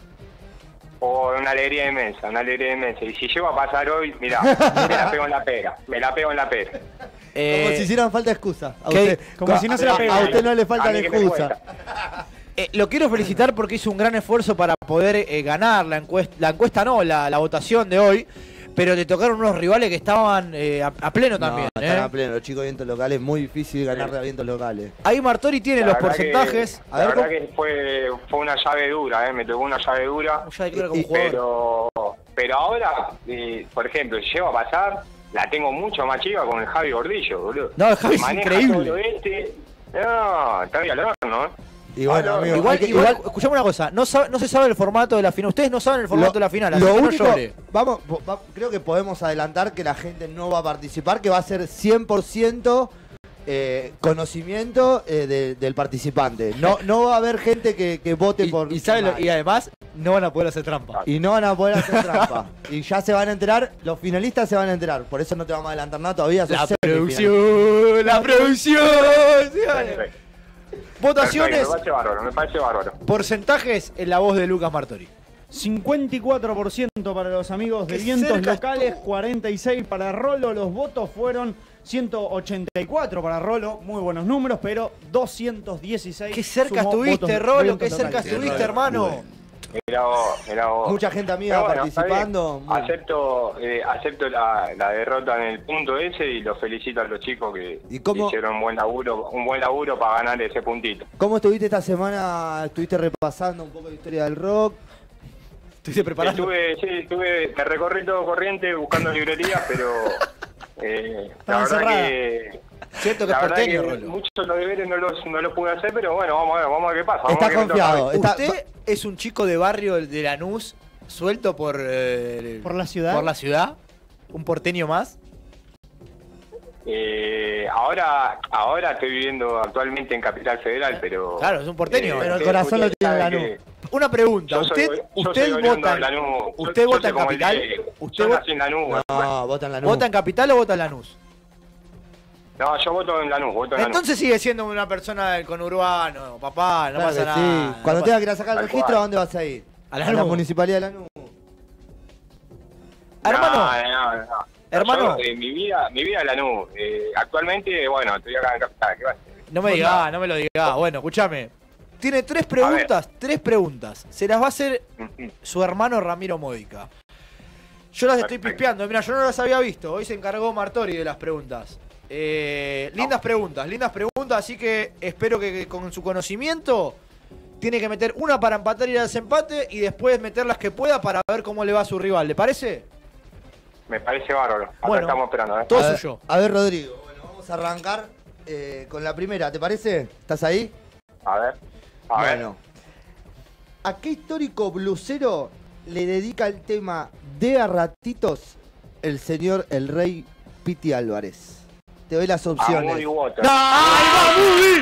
Una alegría inmensa. Y si llego a pasar hoy, mirá, me la pego en la pera. Como si hicieran falta excusa. Como si no se la peguen. A usted no le falta excusa. Lo quiero felicitar porque hizo un gran esfuerzo para poder ganar la encuesta no, la votación de hoy. Pero te tocaron unos rivales que estaban a pleno también. Están a pleno, los chicos de vientos locales, muy difícil ganarle a vientos locales. Ahí Martori tiene los porcentajes. La verdad que fue una llave dura, me tocó una llave dura. Pero ahora, por ejemplo, si llego a pasar, la tengo mucho más chica con el Javi Gordillo, boludo. No, el Javi es increíble. No, está bien al horno, Y bueno, amigo, igual, escuchame una cosa, no se sabe el formato de la final. Ustedes no saben el formato de la final, así que no llore. Creo que podemos adelantar que la gente no va a participar, que va a ser 100% conocimiento del participante. No va a haber gente que vote por... Y además no van a poder hacer trampa. Y no van a poder hacer trampa. Y ya se van a enterar, los finalistas se van a enterar. Por eso no te vamos a adelantar nada todavía. La producción. Votaciones. Perfecto, me parece bárbaro. Porcentajes en la voz de Lucas Martori. 54% para los amigos de vientos locales, 46% para Rolo. Los votos fueron 184 para Rolo, muy buenos números, pero 216. Qué cerca estuviste, Rolo, qué cerca estuviste, hermano. Mirá vos. Mucha gente amiga Pero bueno, participando. está bien. Acepto la derrota en el punto ese y los felicito a los chicos que hicieron un buen laburo para ganar ese puntito. ¿Cómo estuviste esta semana? ¿Estuviste repasando un poco la historia del rock? ¿Estuviste preparando? Estuve, me recorrí todo Corriente buscando librerías, pero la verdad que... Cierto que es porteño, Rolo. Muchos de los deberes no los pude hacer, pero bueno, vamos a ver qué pasa. Está confiado. ¿Usted es un chico de barrio de Lanús suelto por la ciudad? ¿Por la ciudad? ¿Un porteño más? Ahora estoy viviendo actualmente en Capital Federal, pero... Claro, es un porteño. pero el corazón lo tiene en Lanús. Una pregunta, ¿usted vota en Capital? Yo nací en Lanús. No, vota en Lanús. ¿Vota en Capital o vota en Lanús? No, yo voto en Lanús, Entonces sigue siendo una persona del conurbano, papá, no pasa nada. Sí. Cuando tengas que ir a sacar el registro, ¿a dónde vas a ir? A la Municipalidad de Lanús. Hermano. No. Hermano. Yo, mi vida es Lanús. Actualmente, bueno, estoy acá en Capital. ¿Qué va a hacer? No me lo diga. Bueno, escúchame. Tiene tres preguntas. Se las va a hacer su hermano Ramiro Modica. Yo las estoy pispeando. Mira, yo no las había visto. Hoy se encargó Martori de las preguntas. Lindas preguntas, así que espero que con su conocimiento tiene que meter una para empatar y el desempate y después meter las que pueda para ver cómo le va a su rival. ¿Le parece? Me parece bárbaro. Acá estamos esperando. Todo suyo. A ver, Rodrigo, bueno, vamos a arrancar con la primera, ¿te parece? ¿Estás ahí? A ver. ¿A qué histórico blusero le dedica el tema de a ratitos el señor el rey Piti Álvarez? Te doy las opciones. Moody Waters. ¡No! ¡Ahí va Moody!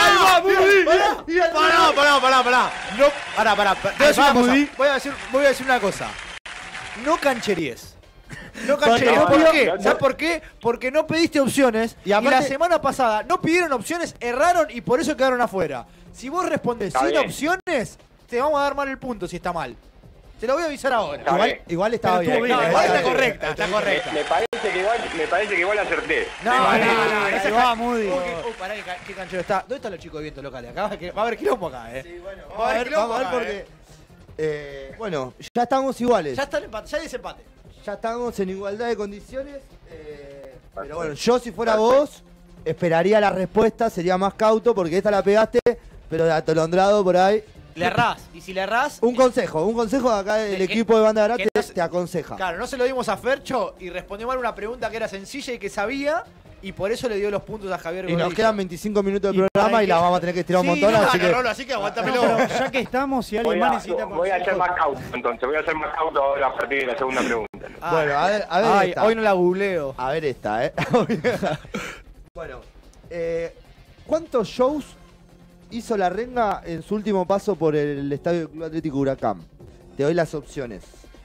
¡Pará! No, pará. Voy a decir una cosa. No cancheríes. ¿Por qué? ¿Sabes por qué? Porque no pediste opciones y la semana pasada no pidieron opciones, erraron y por eso quedaron afuera. Si vos respondes sin opciones, te vamos a dar mal el punto si está mal. Te lo voy a avisar ahora. Igual estaba bien. Está correcta. Me parece que igual acerté. Ese va Moody. Pará, qué canchero está. ¿Dónde están los chicos de Vientos Locales? Acá va a haber quilombo acá, Sí, bueno, vamos a ver porque... bueno, ya estamos iguales. Ya hay desempate. Ya estamos en igualdad de condiciones. Pero bueno, yo si fuera vos, esperaría la respuesta, sería más cauto porque esta la pegaste, pero de atolondrado por ahí. Le errás, y si le errás... Un consejo de acá del equipo de Banda Garage te aconseja. Claro, no se lo dimos a Fercho y respondió mal una pregunta que era sencilla y que sabía, y por eso le dio los puntos a Javier Gordillo. Y nos quedan 25 minutos de programa y la vamos a tener que estirar un montón. Así que aguantamelo. Pero ya que estamos, si alguien más necesita... Voy a ser más cauto, entonces. Voy a ser más cauto ahora a partir de la segunda pregunta. Bueno, a ver esta. Hoy no la googleo. A ver esta, Bueno, ¿cuántos shows hizo la Renga en su último paso por el Estadio del Club Atlético Huracán? Te doy las opciones.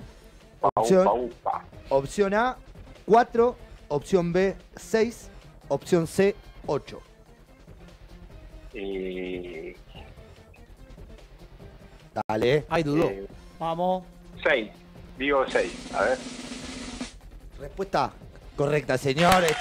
Opción A, 4. Opción B, 6. Opción C, 8. Dale. Ay, dudó. Vamos. 6. Digo 6. A ver. Respuesta correcta, señores.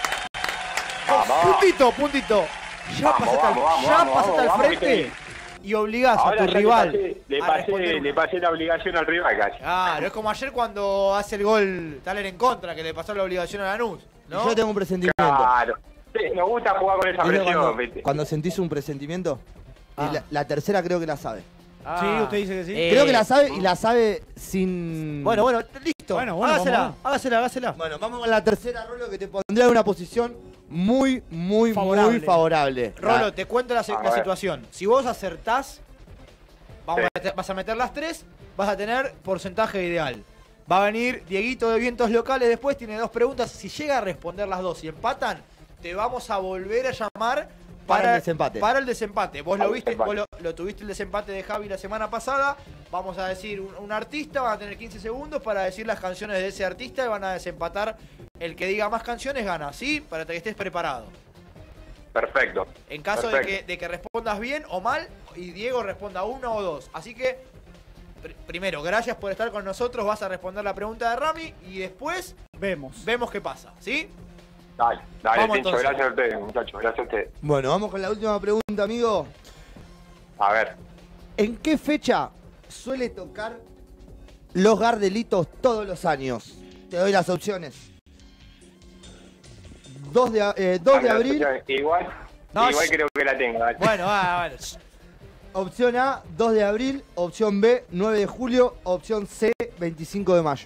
Puntito. Ya pasaste al frente y obligás a tu rival. Le pasé la obligación al rival casi. Claro, es como ayer cuando hace el gol Taler en contra, que le pasó la obligación a Lanús, ¿no? Yo tengo un presentimiento. Claro. Sí, me gusta jugar con esa presión. Cuando sentís un presentimiento, y la tercera creo que la sabe. Sí, usted dice que sí. Creo que la sabe y la sabe sin... Bueno, listo. Hágasela. Bueno, vamos con la tercera, Rolo, que te pondría en una posición muy favorable. Rolo, te cuento la situación. Si vos acertás, vas a meter las 3, vas a tener porcentaje ideal. Va a venir Dieguito de Vientos Locales después, tiene 2 preguntas. Si llega a responder las 2 y empatan, te vamos a volver a llamar para el desempate. Vos lo viste, vos lo tuviste el desempate de Javi la semana pasada. Vamos a decir un artista, van a tener 15 segundos para decir las canciones de ese artista y van a desempatar. El que diga más canciones gana, ¿sí? Para que estés preparado. Perfecto. En caso de que respondas bien o mal y Diego responda 1 o 2. Así que, primero, gracias por estar con nosotros. Vas a responder la pregunta de Rami y después vemos qué pasa, ¿sí? Dale, Tincho, gracias a ustedes, muchachos, gracias a ustedes. Bueno, vamos con la última pregunta, amigo. A ver. ¿En qué fecha suele tocar los Gardelitos todos los años? Te doy las opciones. 2 de abril. Igual creo que la tengo. Dale. Bueno, vale. Opción A, 2 de abril. Opción B, 9 de julio. Opción C, 25 de mayo.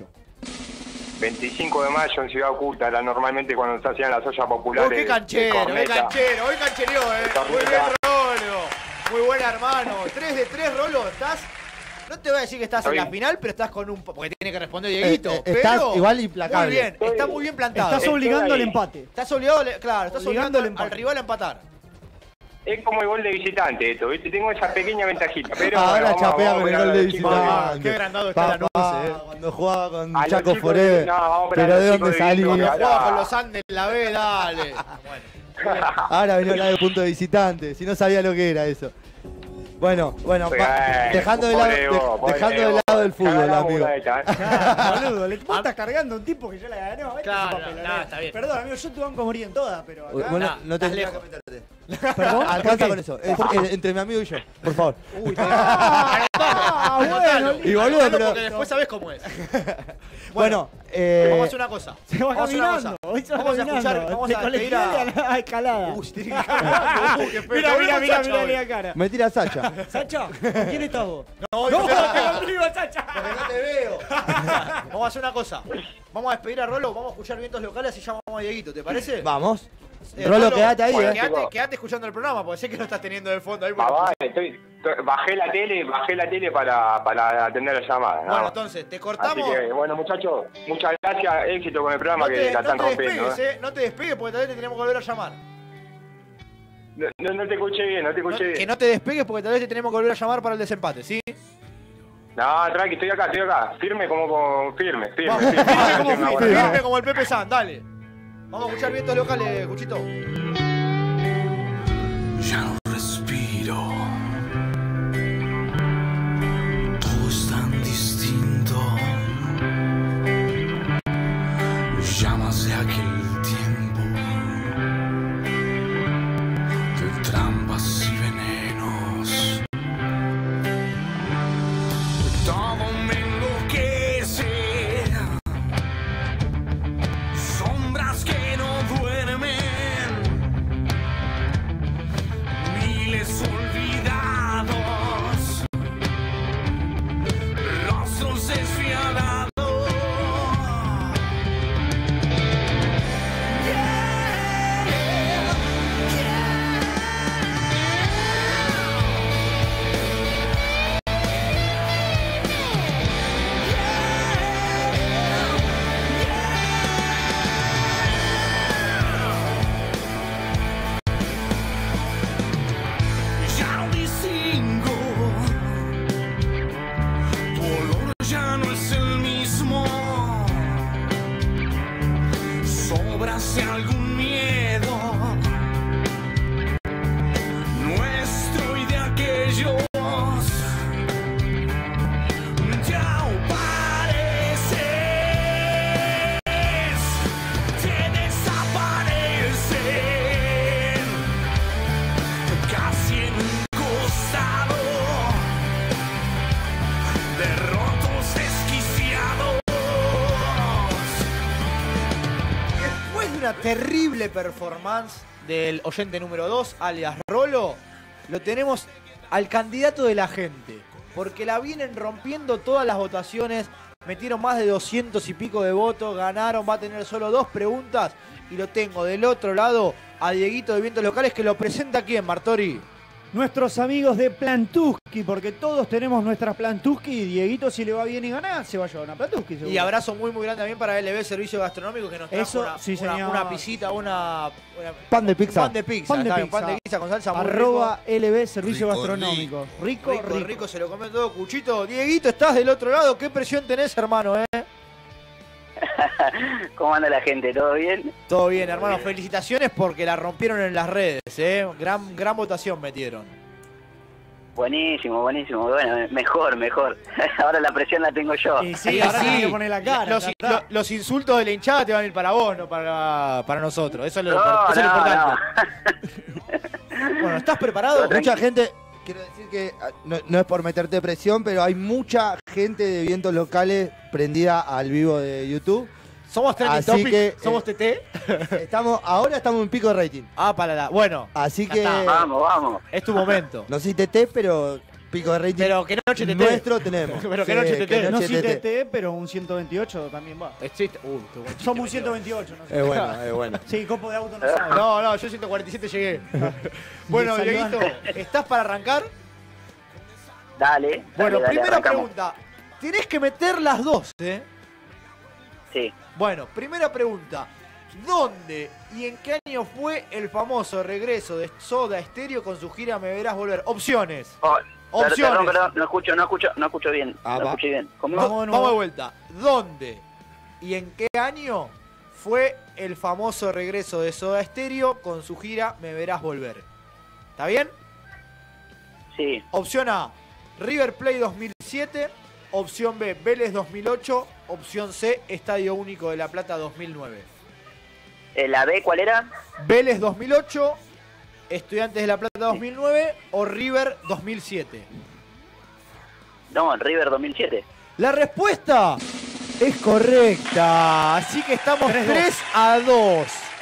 25 de mayo en Ciudad Oculta, era normalmente cuando se hacían las ollas populares. ¡Qué canchero! ¡Qué canchero! Hoy canchereó, Muy bien, Rolo. Muy buen, hermano. 3 de 3, Rolo. Estás... No te voy a decir que estás en la final, pero estás con un... Porque tiene que responder Dieguito. Estás pero igual implacable. Muy bien, está muy bien plantado. Estás obligando al empate. Estás obligado, claro, estás obligando al rival a empatar. Es como el gol de visitante esto, ¿viste? Tengo esa pequeña ventajita, pero... Ahora bueno, chapea vamos con el a gol de ver, chicos. visitante. Qué agrandado está la Lanús, Cuando jugaba con A los Chaco chicos Forever. no, vamos a ver Pero a ¿de los dónde chicos de salía? Guito, Jugaba con los Andes en la B, dale. Bueno. Ahora venía a hablar de punto de visitante. Si no sabía lo que era eso. Bueno, dejando de lado el fútbol, amigo. Boludo, vos estás cargando a un tipo que ya la ganó. Claro, está bien. Perdón, amigo, yo te banco a morir en todas, pero acá... Bueno, no te lejos. que meterte. ¿Perdón? Alcanza con eso. Entre mi amigo y yo, por favor. Uy, bueno, y boludo, pero... porque después sabés cómo es. Bueno, vamos a hacer una cosa. Se va caminando. Vamos a escuchar, vamos a despedir a la escalada. Uy, tiene que cagar. Mira la cara. Me tira Sacha. Sacha, ¿con quién estás vos? No, no, conmigo, Sacha. Porque no te veo. Vamos a hacer una cosa. Vamos a despedir a Rolo, vamos a escuchar vientos locales y llamamos a Dieguito, ¿te parece? Vamos. Rolo, quedate ahí, Quedate escuchando el programa, porque sé que lo estás teniendo de fondo ahí. Bajé la tele para atender la llamada. Bueno, ¿no? entonces, te cortamos. Así que, bueno, muchachos, muchas gracias, éxito con el programa que la están rompiendo. No te despegues porque tal vez te tenemos que volver a llamar. No te escuché bien, Que no te despegues porque tal vez te tenemos que volver a llamar para el desempate, ¿sí? No, tranqui, estoy acá. Firme firme como el Pepe San, dale. Vamos a escuchar vientos locales, Cuchito. Ya no respiro. Todo es tan distinto. Llamas de aquel tiempo. De trampas y venenos. Todo me enloquece. Sombras que no duermen. Miles olvidados. Rostros desfiadados. Ya no distingo, tu olor ya no es el mismo. Sobras de algún miedo nuestro y de aquellos. Ya apareces, te desaparecen. Casi en un costado, derrotos desquiciados. Después de una terrible performance del oyente número 2, alias Rolo, lo tenemos al candidato de la gente. Porque la vienen rompiendo todas las votaciones. Metieron más de 200 y pico de votos. Ganaron, va a tener solo 2 preguntas. Y lo tengo del otro lado a Dieguito de Vientos Locales, que lo presenta ¿quién, Martori? Nuestros amigos de Plantuski, porque todos tenemos nuestras Plantuski y Dieguito, si le va bien y gana, se va a llevar una Plantuski. Seguro. Y abrazo muy muy grande también para LB Servicio Gastronómico, que nos trajo Eso, sí, una pisita, una pan de pizza. Pan de pizza, Pan de pan pizza. de pizza con salsa muy ¡@ rico. LB Servicio Gastronómico. Rico. Se lo come todo, Cuchito. Dieguito, estás del otro lado. ¿Qué presión tenés, hermano, ¿Cómo anda la gente? ¿Todo bien? Todo bien, hermano. Felicitaciones porque la rompieron en las redes, Gran votación metieron. Buenísimo. Bueno, mejor. Ahora la presión la tengo yo. Y sí, ahora tenés que poner la cara. Los insultos de la hinchada te van a ir para vos, no para nosotros. Eso es lo No, importante. no. Bueno, ¿estás preparado? Mucha gente quiero decir que no es por meterte presión, pero hay mucha gente de vientos locales prendida al vivo de YouTube. Somos Trending Así Topic, que, somos TT. Ahora estamos en pico de rating. Bueno. Así ya que. está. Vamos. Es tu momento. No soy TT, pero pico de rating. Pero que noche TT. Nuestro tenemos. Pero que noche TT. No soy TT, pero un 128 también va. Existe. Somos un 128, no sé. Es bueno, es bueno. Sí, copo de auto no sabe. No, yo 147 llegué. Bueno, Dieguito, ¿estás para arrancar? Dale. Bueno, dale, primera arrancamos. pregunta. Tenés que meter las dos, ¿eh? Sí. Bueno, primera pregunta. ¿Dónde y en qué año fue el famoso regreso de Soda Stereo con su gira Me Verás Volver? Opciones. Opciones. Perdón, no escucho bien. No escuché bien. ¿Cómo? Vamos de vuelta. ¿Dónde y en qué año fue el famoso regreso de Soda Stereo con su gira Me Verás Volver? ¿Está bien? Sí. Opción A, River Plate 2007. Opción B, Vélez 2008. Opción C, Estadio Único de La Plata 2009. ¿La B cuál era? Vélez 2008, Estudiantes de La Plata 2009 o River 2007. No, River 2007. La respuesta es correcta. Así que estamos 3-2.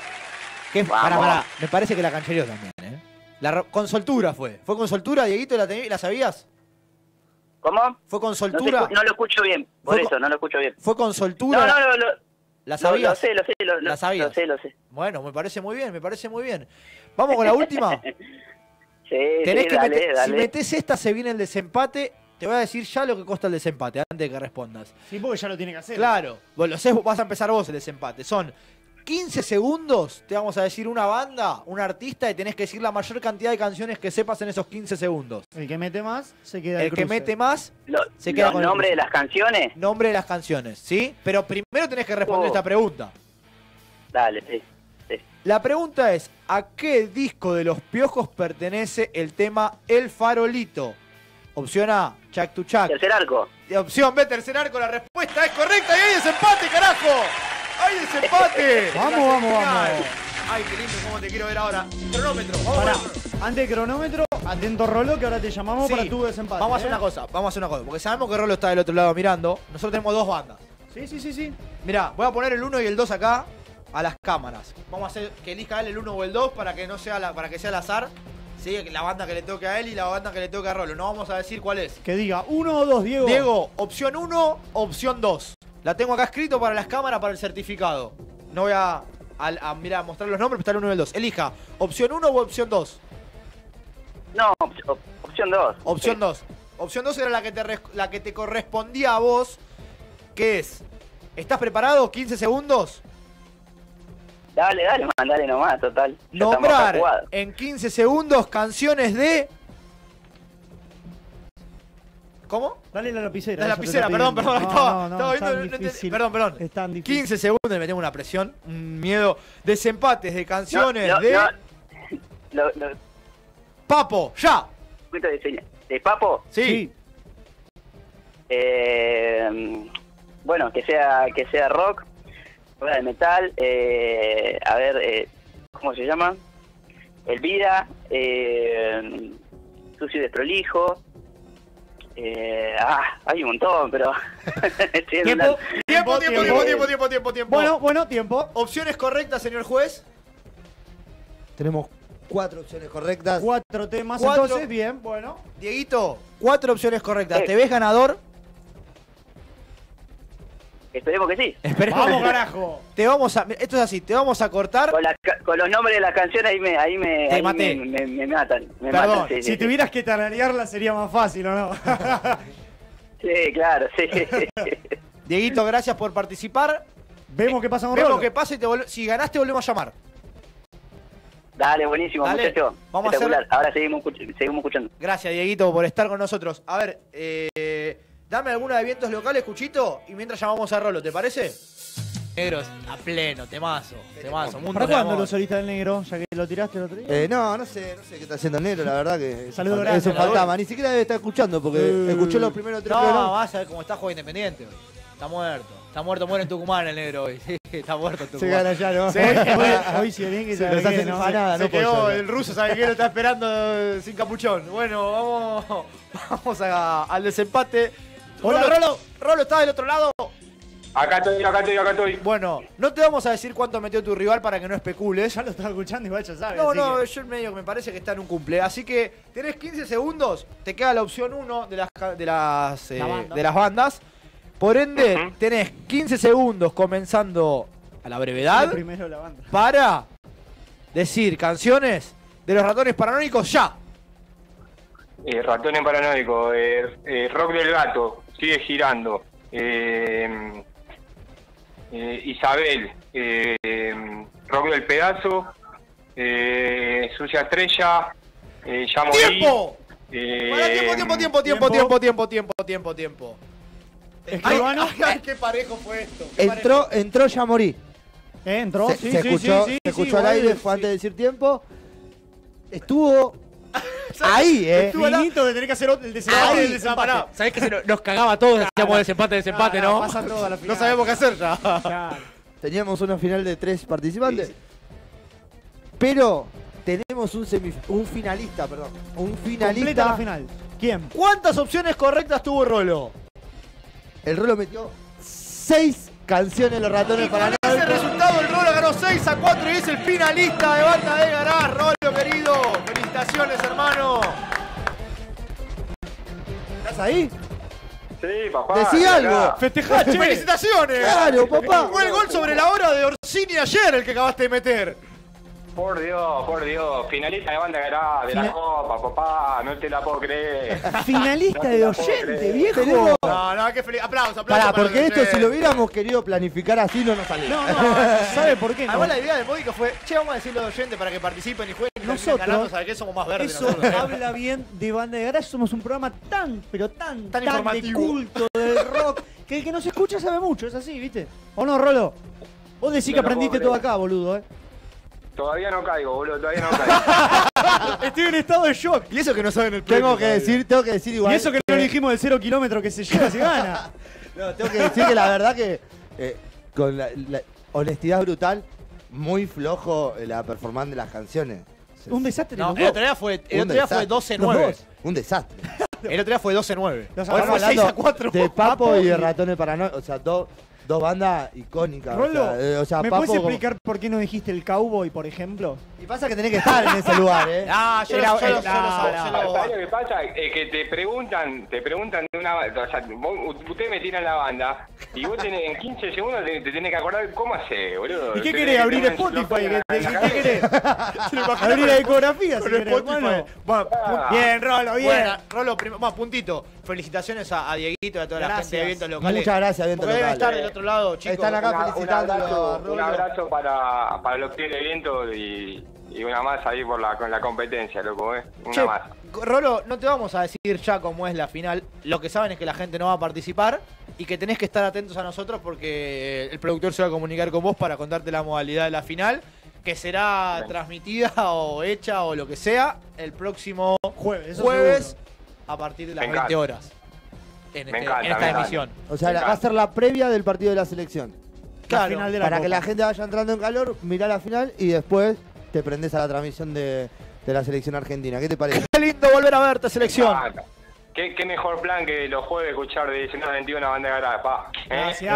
Pará. Me parece que la canchereó también, ¿eh? Con soltura fue. ¿Fue con soltura, Dieguito? ¿La sabías? ¿Cómo? ¿Fue con soltura? No lo escucho bien. Por eso, no lo escucho bien. ¿Fue con soltura? No. ¿La sabías? Lo sé. ¿La sabías? Lo sé. Bueno, me parece muy bien. ¿Vamos con la última? Sí, Tenés que dale. Si metés esta, se viene el desempate. Te voy a decir ya lo que cuesta el desempate, antes de que respondas. Sí, porque ya lo tiene que hacer. Claro. Bueno, vas a empezar vos el desempate. Son 15 segundos, te vamos a decir una banda, un artista, y tenés que decir la mayor cantidad de canciones que sepas en esos 15 segundos. El que mete más, se queda El que mete más, se queda con el nombre de las canciones. Nombre de las canciones, ¿sí? Pero primero tenés que responder esta pregunta. Dale, sí. La pregunta es, ¿a qué disco de Los Piojos pertenece el tema El Farolito? Opción A, Chac to Chac. Tercer arco. Opción B, tercer arco. La respuesta es correcta y hay desempate, carajo. ¡Hay desempate! Vamos. Ay, qué lindo, cómo te quiero ver ahora. Cronómetro, Pará, antes del cronómetro, atento Rolo, que ahora te llamamos para tu desempate. Vamos a hacer una cosa, porque sabemos que Rolo está del otro lado mirando. Nosotros tenemos dos bandas. Sí. Mirá, voy a poner el 1 y el 2 acá a las cámaras. Vamos a hacer que elija él el 1 o el 2 para que no sea para que sea al azar. Sí, la banda que le toque a él y la banda que le toque a Rolo. No vamos a decir cuál es. Que diga 1 o 2, Diego. Diego, opción 1, opción 2. La tengo acá escrito para las cámaras para el certificado. No voy a mostrar los nombres, pero está el 1 y el 2. Elija, opción 1 o opción 2. No, opción 2. Opción 2. Opción 2 era la que te correspondía a vos, que es, ¿estás preparado? 15 segundos. Dale, mandale nomás, total. Nombrar en 15 segundos canciones de... ¿Cómo? Dale la lapicera. La lapicera, perdón. Estaba viendo. Difícil. Perdón. Es tan difícil. 15 segundos y metemos una presión, un miedo. Desempates de canciones de. Papo, ya. ¿De Papo? Sí. Bueno, que sea rock, de metal, a ver, ¿cómo se llama? Elvira, Sucio y Desprolijo. Hay un montón, pero... Tiempo. Bueno, tiempo. Opciones correctas, señor juez. Tenemos 4 opciones correctas. 4 temas, entonces, bien, bueno. Dieguito, 4 opciones correctas. ¿Te ves ganador? Esperemos que sí. Vamos, carajo. Esto es así, te vamos a cortar. Con los nombres de las canciones ahí me matan. Perdón, sí, si tuvieras que tararearla sería más fácil, ¿o no? Sí, claro, sí. Dieguito, gracias por participar. Vemos qué pasa con Rolo. Rolo. Qué pasa y si ganaste volvemos a llamar. Dale, buenísimo, muchachos. Vamos a hacer... Ahora seguimos escuchando. Gracias, Dieguito, por estar con nosotros. A ver, dame alguna de vientos locales, Cuchito, y mientras llamamos a Rolo, ¿te parece? Negros, a pleno, temazo. Mundo ¿Para de cuándo amor. los solistas del negro? Ya que lo tiraste el otro día. No sé qué está haciendo el negro, la verdad que... Saludos es grandes. un fantasma, ni siquiera debe estar escuchando porque escuchó los primeros 3 No, programas. vas a ver cómo está Juego Independiente hoy. Está muerto. Está muerto, muere en Tucumán el negro hoy. Está muerto en Tucumán. Se gana ya, ¿no? Sí. Hoy si bien que se nos hace empanada, Se no quedó, pollo. el ruso sabe que lo está esperando sin capuchón. Bueno, vamos al desempate. Hola, Rolo, ¿estás del otro lado? Acá estoy. Bueno, no te vamos a decir cuánto metió tu rival para que no especules. Ya lo estaba escuchando, igual ya sabes. No, yo medio que me parece que está en un cumple. Así que tenés 15 segundos, te queda la opción 1 de las bandas. Por ende, tenés 15 segundos comenzando a la brevedad Primero la banda. para decir canciones de los Ratones Paranoicos ya. Ratones Paranoicos, Rock del Gato, Sigue Girando, Isabel, Rock del Pedazo, Sucia Estrella, Ya Morí. ¡Tiempo! Tiempo. Escribano. Ay, qué parejo fue esto. Entró Ya Morí. Entró, Se escuchó al aire, fue antes de decir tiempo. Estuvo ahí, Finito de tener que hacer el desempate del desempate. ¿Sabés que nos cagaba todos? Hacíamos desempate, ¿no? Pasa todo a la final. No sabemos qué hacer ya. Claro. Teníamos una final de 3 participantes. Pero tenemos un finalista, perdón. Un Completa finalista. la final. ¿Quién? ¿Cuántas opciones correctas tuvo Rolo? El Rolo metió 6 canciones Los Ratones Paranoicos. Ese resultado, el Rolo ganó 6-4 y es el finalista de Banda de Garage. Rolo, querido. Felicitaciones, hermano. ¿Estás ahí? Sí, papá. Decí algo. Festejá, che. ¡Felicitaciones! Claro, papá. Fue el gol sobre la hora de Orsini ayer el que acabaste de meter. Por Dios. Finalista de Banda Garage, de la Copa, papá. No te la puedo creer. Finalista de oyente, viejo. Tenemos- No, qué feliz. Aplausos. Pará, para porque los esto oyentes. si lo hubiéramos querido planificar así no nos salía. No, ¿sabe por qué no? Además la idea de Módico fue, che, vamos a decirle a los oyentes para que participen y jueguen y terminen Nosotros- ganando, ¿sabes qué? Somos más verdes Eso nosotros. habla bien de Banda de Garage. Somos un programa tan de informativo. culto del rock que el que nos escucha sabe mucho. Es así, ¿viste? ¿O no, Rolo? Vos decís No que lo aprendiste puedo todo creer. acá, boludo, Todavía no caigo, boludo, todavía no caigo. Estoy en estado de shock. Y eso que no saben el Tengo que decir igual. Y eso que no le dijimos del 0 kilómetro que se lleva si gana. No, tengo que decir que la verdad que con la honestidad brutal, muy flojo la performance de las canciones. Un desastre. No, los el dos. otro día fue Un desastre. 12-9. Los dos, un desastre. El otro día fue 12-9. Los Hoy fue Estamos hablando 6-4. de Papo y de Ratones Paranoicos. O sea, dos bandas icónicas. Rolo, o sea, ¿me Papo puedes explicar por qué no dijiste el Cowboy, por ejemplo? Y pasa que tenés que estar en ese lugar, Ah, yo lo ¿Sabes lo que pasa? Es que te preguntan de una... O sea, ustedes me tiran la banda y vos tenés, en 15 segundos te tenés que acordar cómo hacer, boludo. ¿Y qué Tenés querés? que ¿Abrir tener Spotify? una- ¿Qué querés? Abrir la discografía, si Con querés, Spotify. hermano. Bueno, Bien, Rolo, bien. Bueno, Rolo, puntito. Felicitaciones a Dieguito y a toda la Gracias. gente de Vientos Locales. Muchas gracias, Vientos Porque deben Locales. estar del otro lado, chicos. Están acá felicitándolo a Un Rolo. abrazo para los pies de viento y una más ahí con la competencia, loco, Una Che, más. Rolo, no te vamos a decir ya cómo es la final. Lo que saben es que la gente no va a participar y que tenés que estar atentos a nosotros porque el productor se va a comunicar con vos para contarte la modalidad de la final, que será transmitida o hecha o lo que sea el próximo Jueves, eso jueves a partir de las Me 20 encanta. horas en Me encanta, esta me encanta. emisión. O sea, va a ser la previa del partido de la selección. Claro, final de la Para que Copa. la gente vaya entrando en calor, mirá la final y después te prendés a la transmisión de la selección argentina. ¿Qué te parece? Qué lindo volver a verte, selección. Me encanta. ¿Qué mejor plan que los jueves escuchar de 19 a 21 Banda de Garage, pa? Gracias.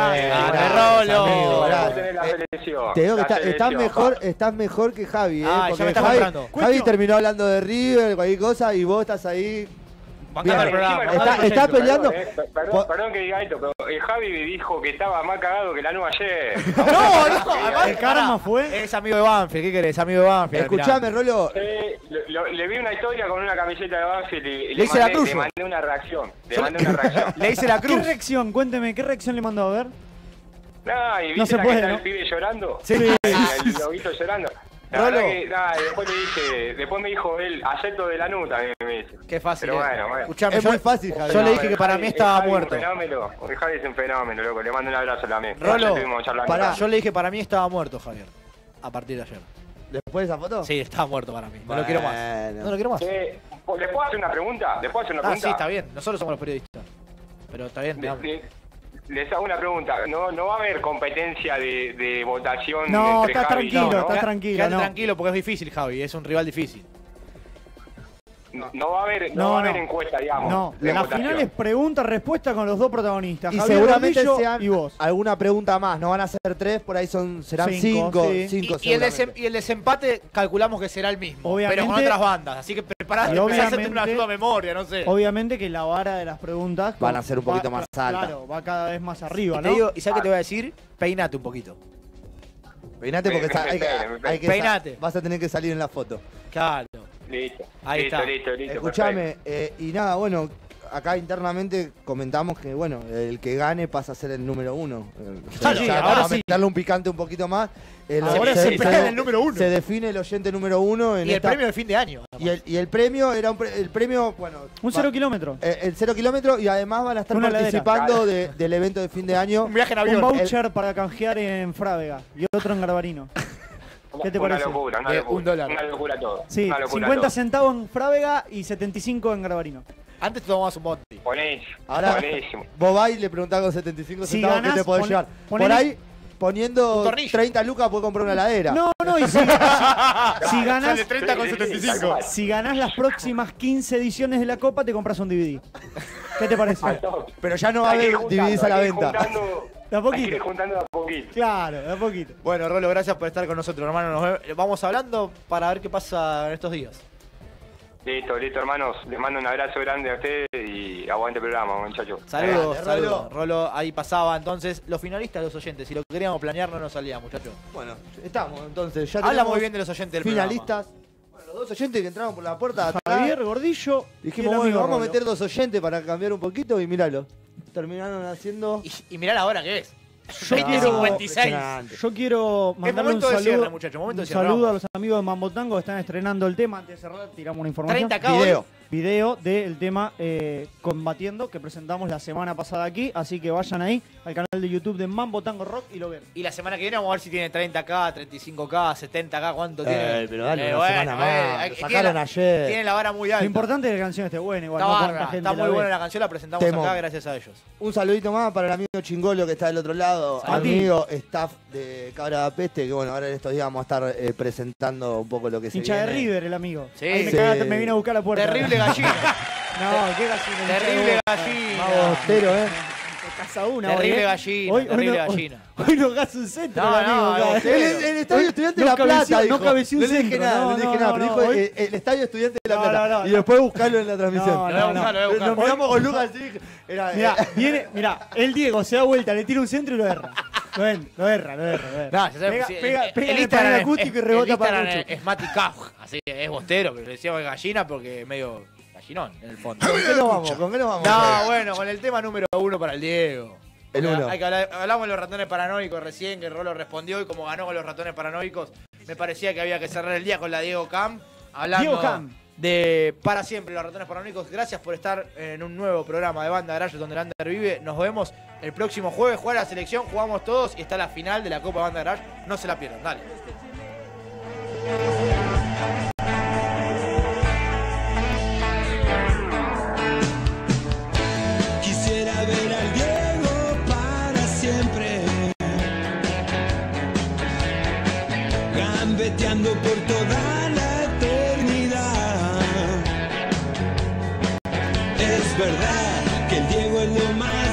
Rolo. amigo, Vos gracias. tenés la selección. Te digo que la selección, estás mejor que Javi, Ah, ya porque me estás Javi, comprando. Javi terminó hablando de River, cualquier cosa, y vos estás ahí. Bancame el programa. Está peleando. Perdón que diga esto, pero Javi dijo que estaba más cagado que la nube ayer. No, además, El karma fue. es amigo de Banfield, ¿qué querés? Amigo de Banfield. Escuchame, Rolo. Le vi una historia con una camiseta de Banfield y Le hice la cruz. le mandé una reacción. Le mandé una reacción. Le hice la ¿Qué cruz. reacción? Cuénteme, ¿qué reacción le mandó a ver? No, y viste No se la puede, que está ¿no? el pibe llorando. Sí. El loguito llorando. La Rolo. verdad que, nada, después me dijo él, acepto de la nuta, me dice. Qué fácil. Pero es. bueno. Escuchame, Es yo, muy fácil, Javi. yo le dije que para mí estaba muerto. Es un fenómeno. Javi es un fenómeno, loco. Le mando un abrazo también. Rolo, Ayer estuvimos charlando. pará. Yo le dije para mí estaba muerto, Javier. A partir de ayer. ¿Después de esa foto? Sí, estaba muerto para mí. No lo quiero más. Bueno. No lo quiero más. ¿Le puedo hacer una pregunta? ¿Le puedo hacer una Ah, pregunta? sí, está bien. Nosotros somos los periodistas. Pero está bien. De les hago una pregunta. No va a haber competencia de votación No, entre estás Javi y yo, tranquilo, ¿no? estás tranquilo. Quédate no. tranquilo porque es difícil, Javi. Es un rival difícil. No va a haber, no va a haber encuesta, digamos. No, de la votación. final es pregunta-respuesta con los dos protagonistas. Y Javier seguramente Gordillo sean y vos. alguna pregunta más. No van a ser 3, por ahí serán Cinco, 5. sí. Y el desempate calculamos que será el mismo, Obviamente- pero con otras bandas. Así que preparate, Y empezá a hacerte obviamente- una ayuda a memoria, no sé. Obviamente que la vara de las preguntas Van a ser un poquito más alta. Claro, va cada vez más arriba, Y ¿no? te digo, ¿y sabes qué te voy a decir? Peinate un poquito. Peinate porque hay que Peinate. vas a tener que salir en la foto. Claro. Listo. Ahí listo, está. listo. Escuchame, y nada, bueno, acá internamente comentamos que, bueno, el que gane pasa a ser el número 1. ahora a sí. meterle un picante un poquito más. Ahora se pega en el número 1. Se define el oyente número 1. Y el premio de fin de año. Y el premio era el premio, bueno... Un 0 kilómetro. El 0 kilómetro y además van a estar Una heladera. participando del evento de fin de año. Un viaje en avión. Un voucher para canjear en Frávega y otro en Garbarino. ¿Qué te parece? Una locura, $1. Una locura todo. Sí, una locura 50 todo. centavos en Frávega y 75 en Garbarino. Antes te tomabas un bondi. Buenísimo. Ahora, buenísimo. vos vas y le preguntás con 75 Si centavos ganás, qué te podés llevar. ponele- Por ahí, poniendo Un tornillo. 30 lucas, puedes comprar una heladera. No, y si ganás, Sale 30 con 75. si ganás las próximas 15 ediciones de la Copa, te compras un DVD. ¿Qué te parece? Pero ya no va a Hay que ir haber juntando, DVDs a la hay que ir venta. juntando- De a Hay que poquito. ir juntando de a poquito. Claro, de a poquito. Bueno, Rolo, gracias por estar con nosotros, hermano. Vamos hablando para ver qué pasa en estos días. Listo, hermanos. Les mando un abrazo grande a ustedes y aguante el programa, muchachos. Saludos, Grande, saludos. Rolo, ahí pasaba entonces los finalistas, los oyentes. Si lo queríamos planear, no nos salía, muchachos. Bueno, estamos entonces. Ya Habla tenemos muy bien de los oyentes del finalistas. Bueno, los dos oyentes que entraron por la puerta de atrás. Javier Gordillo. Dijimos, y el bueno, amigo vamos a Rolo. meter dos oyentes para cambiar un poquito y míralo. Terminaron haciendo... Y mirá la hora que es. Yo quiero, 20:56. yo quiero mandarle un momento de saludo, cierre, muchachos, momento de un cierre, saludo vamos. a los amigos de Mambo Tango que están estrenando el tema. Antes de cerrar, tiramos una información. 30K hoy. Video del tema Combatiendo que presentamos la semana pasada aquí. Así que vayan ahí al canal de YouTube de Mambo Tango Rock y lo ven. Y la semana que viene vamos a ver si tiene 30K, 35K, 70K, cuánto tiene. Pero dale una semana más. Lo tiene sacaron la- ayer. Tiene la vara muy alta. Lo importante es que la canción esté buena. Igual, Está no bárbara, cuánta gente está la muy ve. buena la canción, la presentamos Temón. acá gracias a ellos. Un saludito más para el amigo Chingolo que está del otro lado. Salud. Amigo, staff de Cabra da Peste, que bueno, ahora en estos días vamos a estar presentando un poco lo que se Hincha de viene. River, el amigo. Sí. Ahí me, Sí. me vino a buscar a la puerta. Terrible gallina. No, qué gallina. Terrible gallina. Más bostero, Casa una. Terrible hoy, ¿eh? gallina, terrible no- gallina. Hoy no gasta un centro, No, el amigo. no, acá. El estadio estudiante de No La Plata, cabeció- dijo. no cabeció un No le dije centro, nada, no, no le dije no, nada, no, pero no, dijo hoy- el estadio estudiante de La No, Plata. no, no, y no. después buscarlo en la transmisión. No, Lo voy a buscar, lo voy a buscar. Nos miramos con Lucas y era... Mirá, el Diego se da vuelta, le tira un centro y lo erra. Lo erra. No, ya sabemos, sí, Pega el en el Instagram panel es- acústico y el rebota para Instagram mucho. es Mati Cauj, así que es bostero, pero le decíamos gallina porque es medio gallinón en el fondo. ¿Con qué nos vamos? ¿Con qué nos vamos? No, bueno, con el tema número 1 para el Diego. El Porque uno. hay que hablamos de los ratones paranoicos recién, que Rolo respondió y como ganó con los ratones paranoicos, me parecía que había que cerrar el día con la Diego Cam. Hablando Diego Cam. de Para Siempre, los ratones paranoicos. Gracias por estar en un nuevo programa de Banda Garage donde el Under vive. Nos vemos el próximo jueves. Juega la selección, jugamos todos y está la final de la Copa Banda Garage. No se la pierdan, dale. Quisiera ver al Diego para siempre, gambeteando por toda la eternidad. Es verdad que el Diego es lo más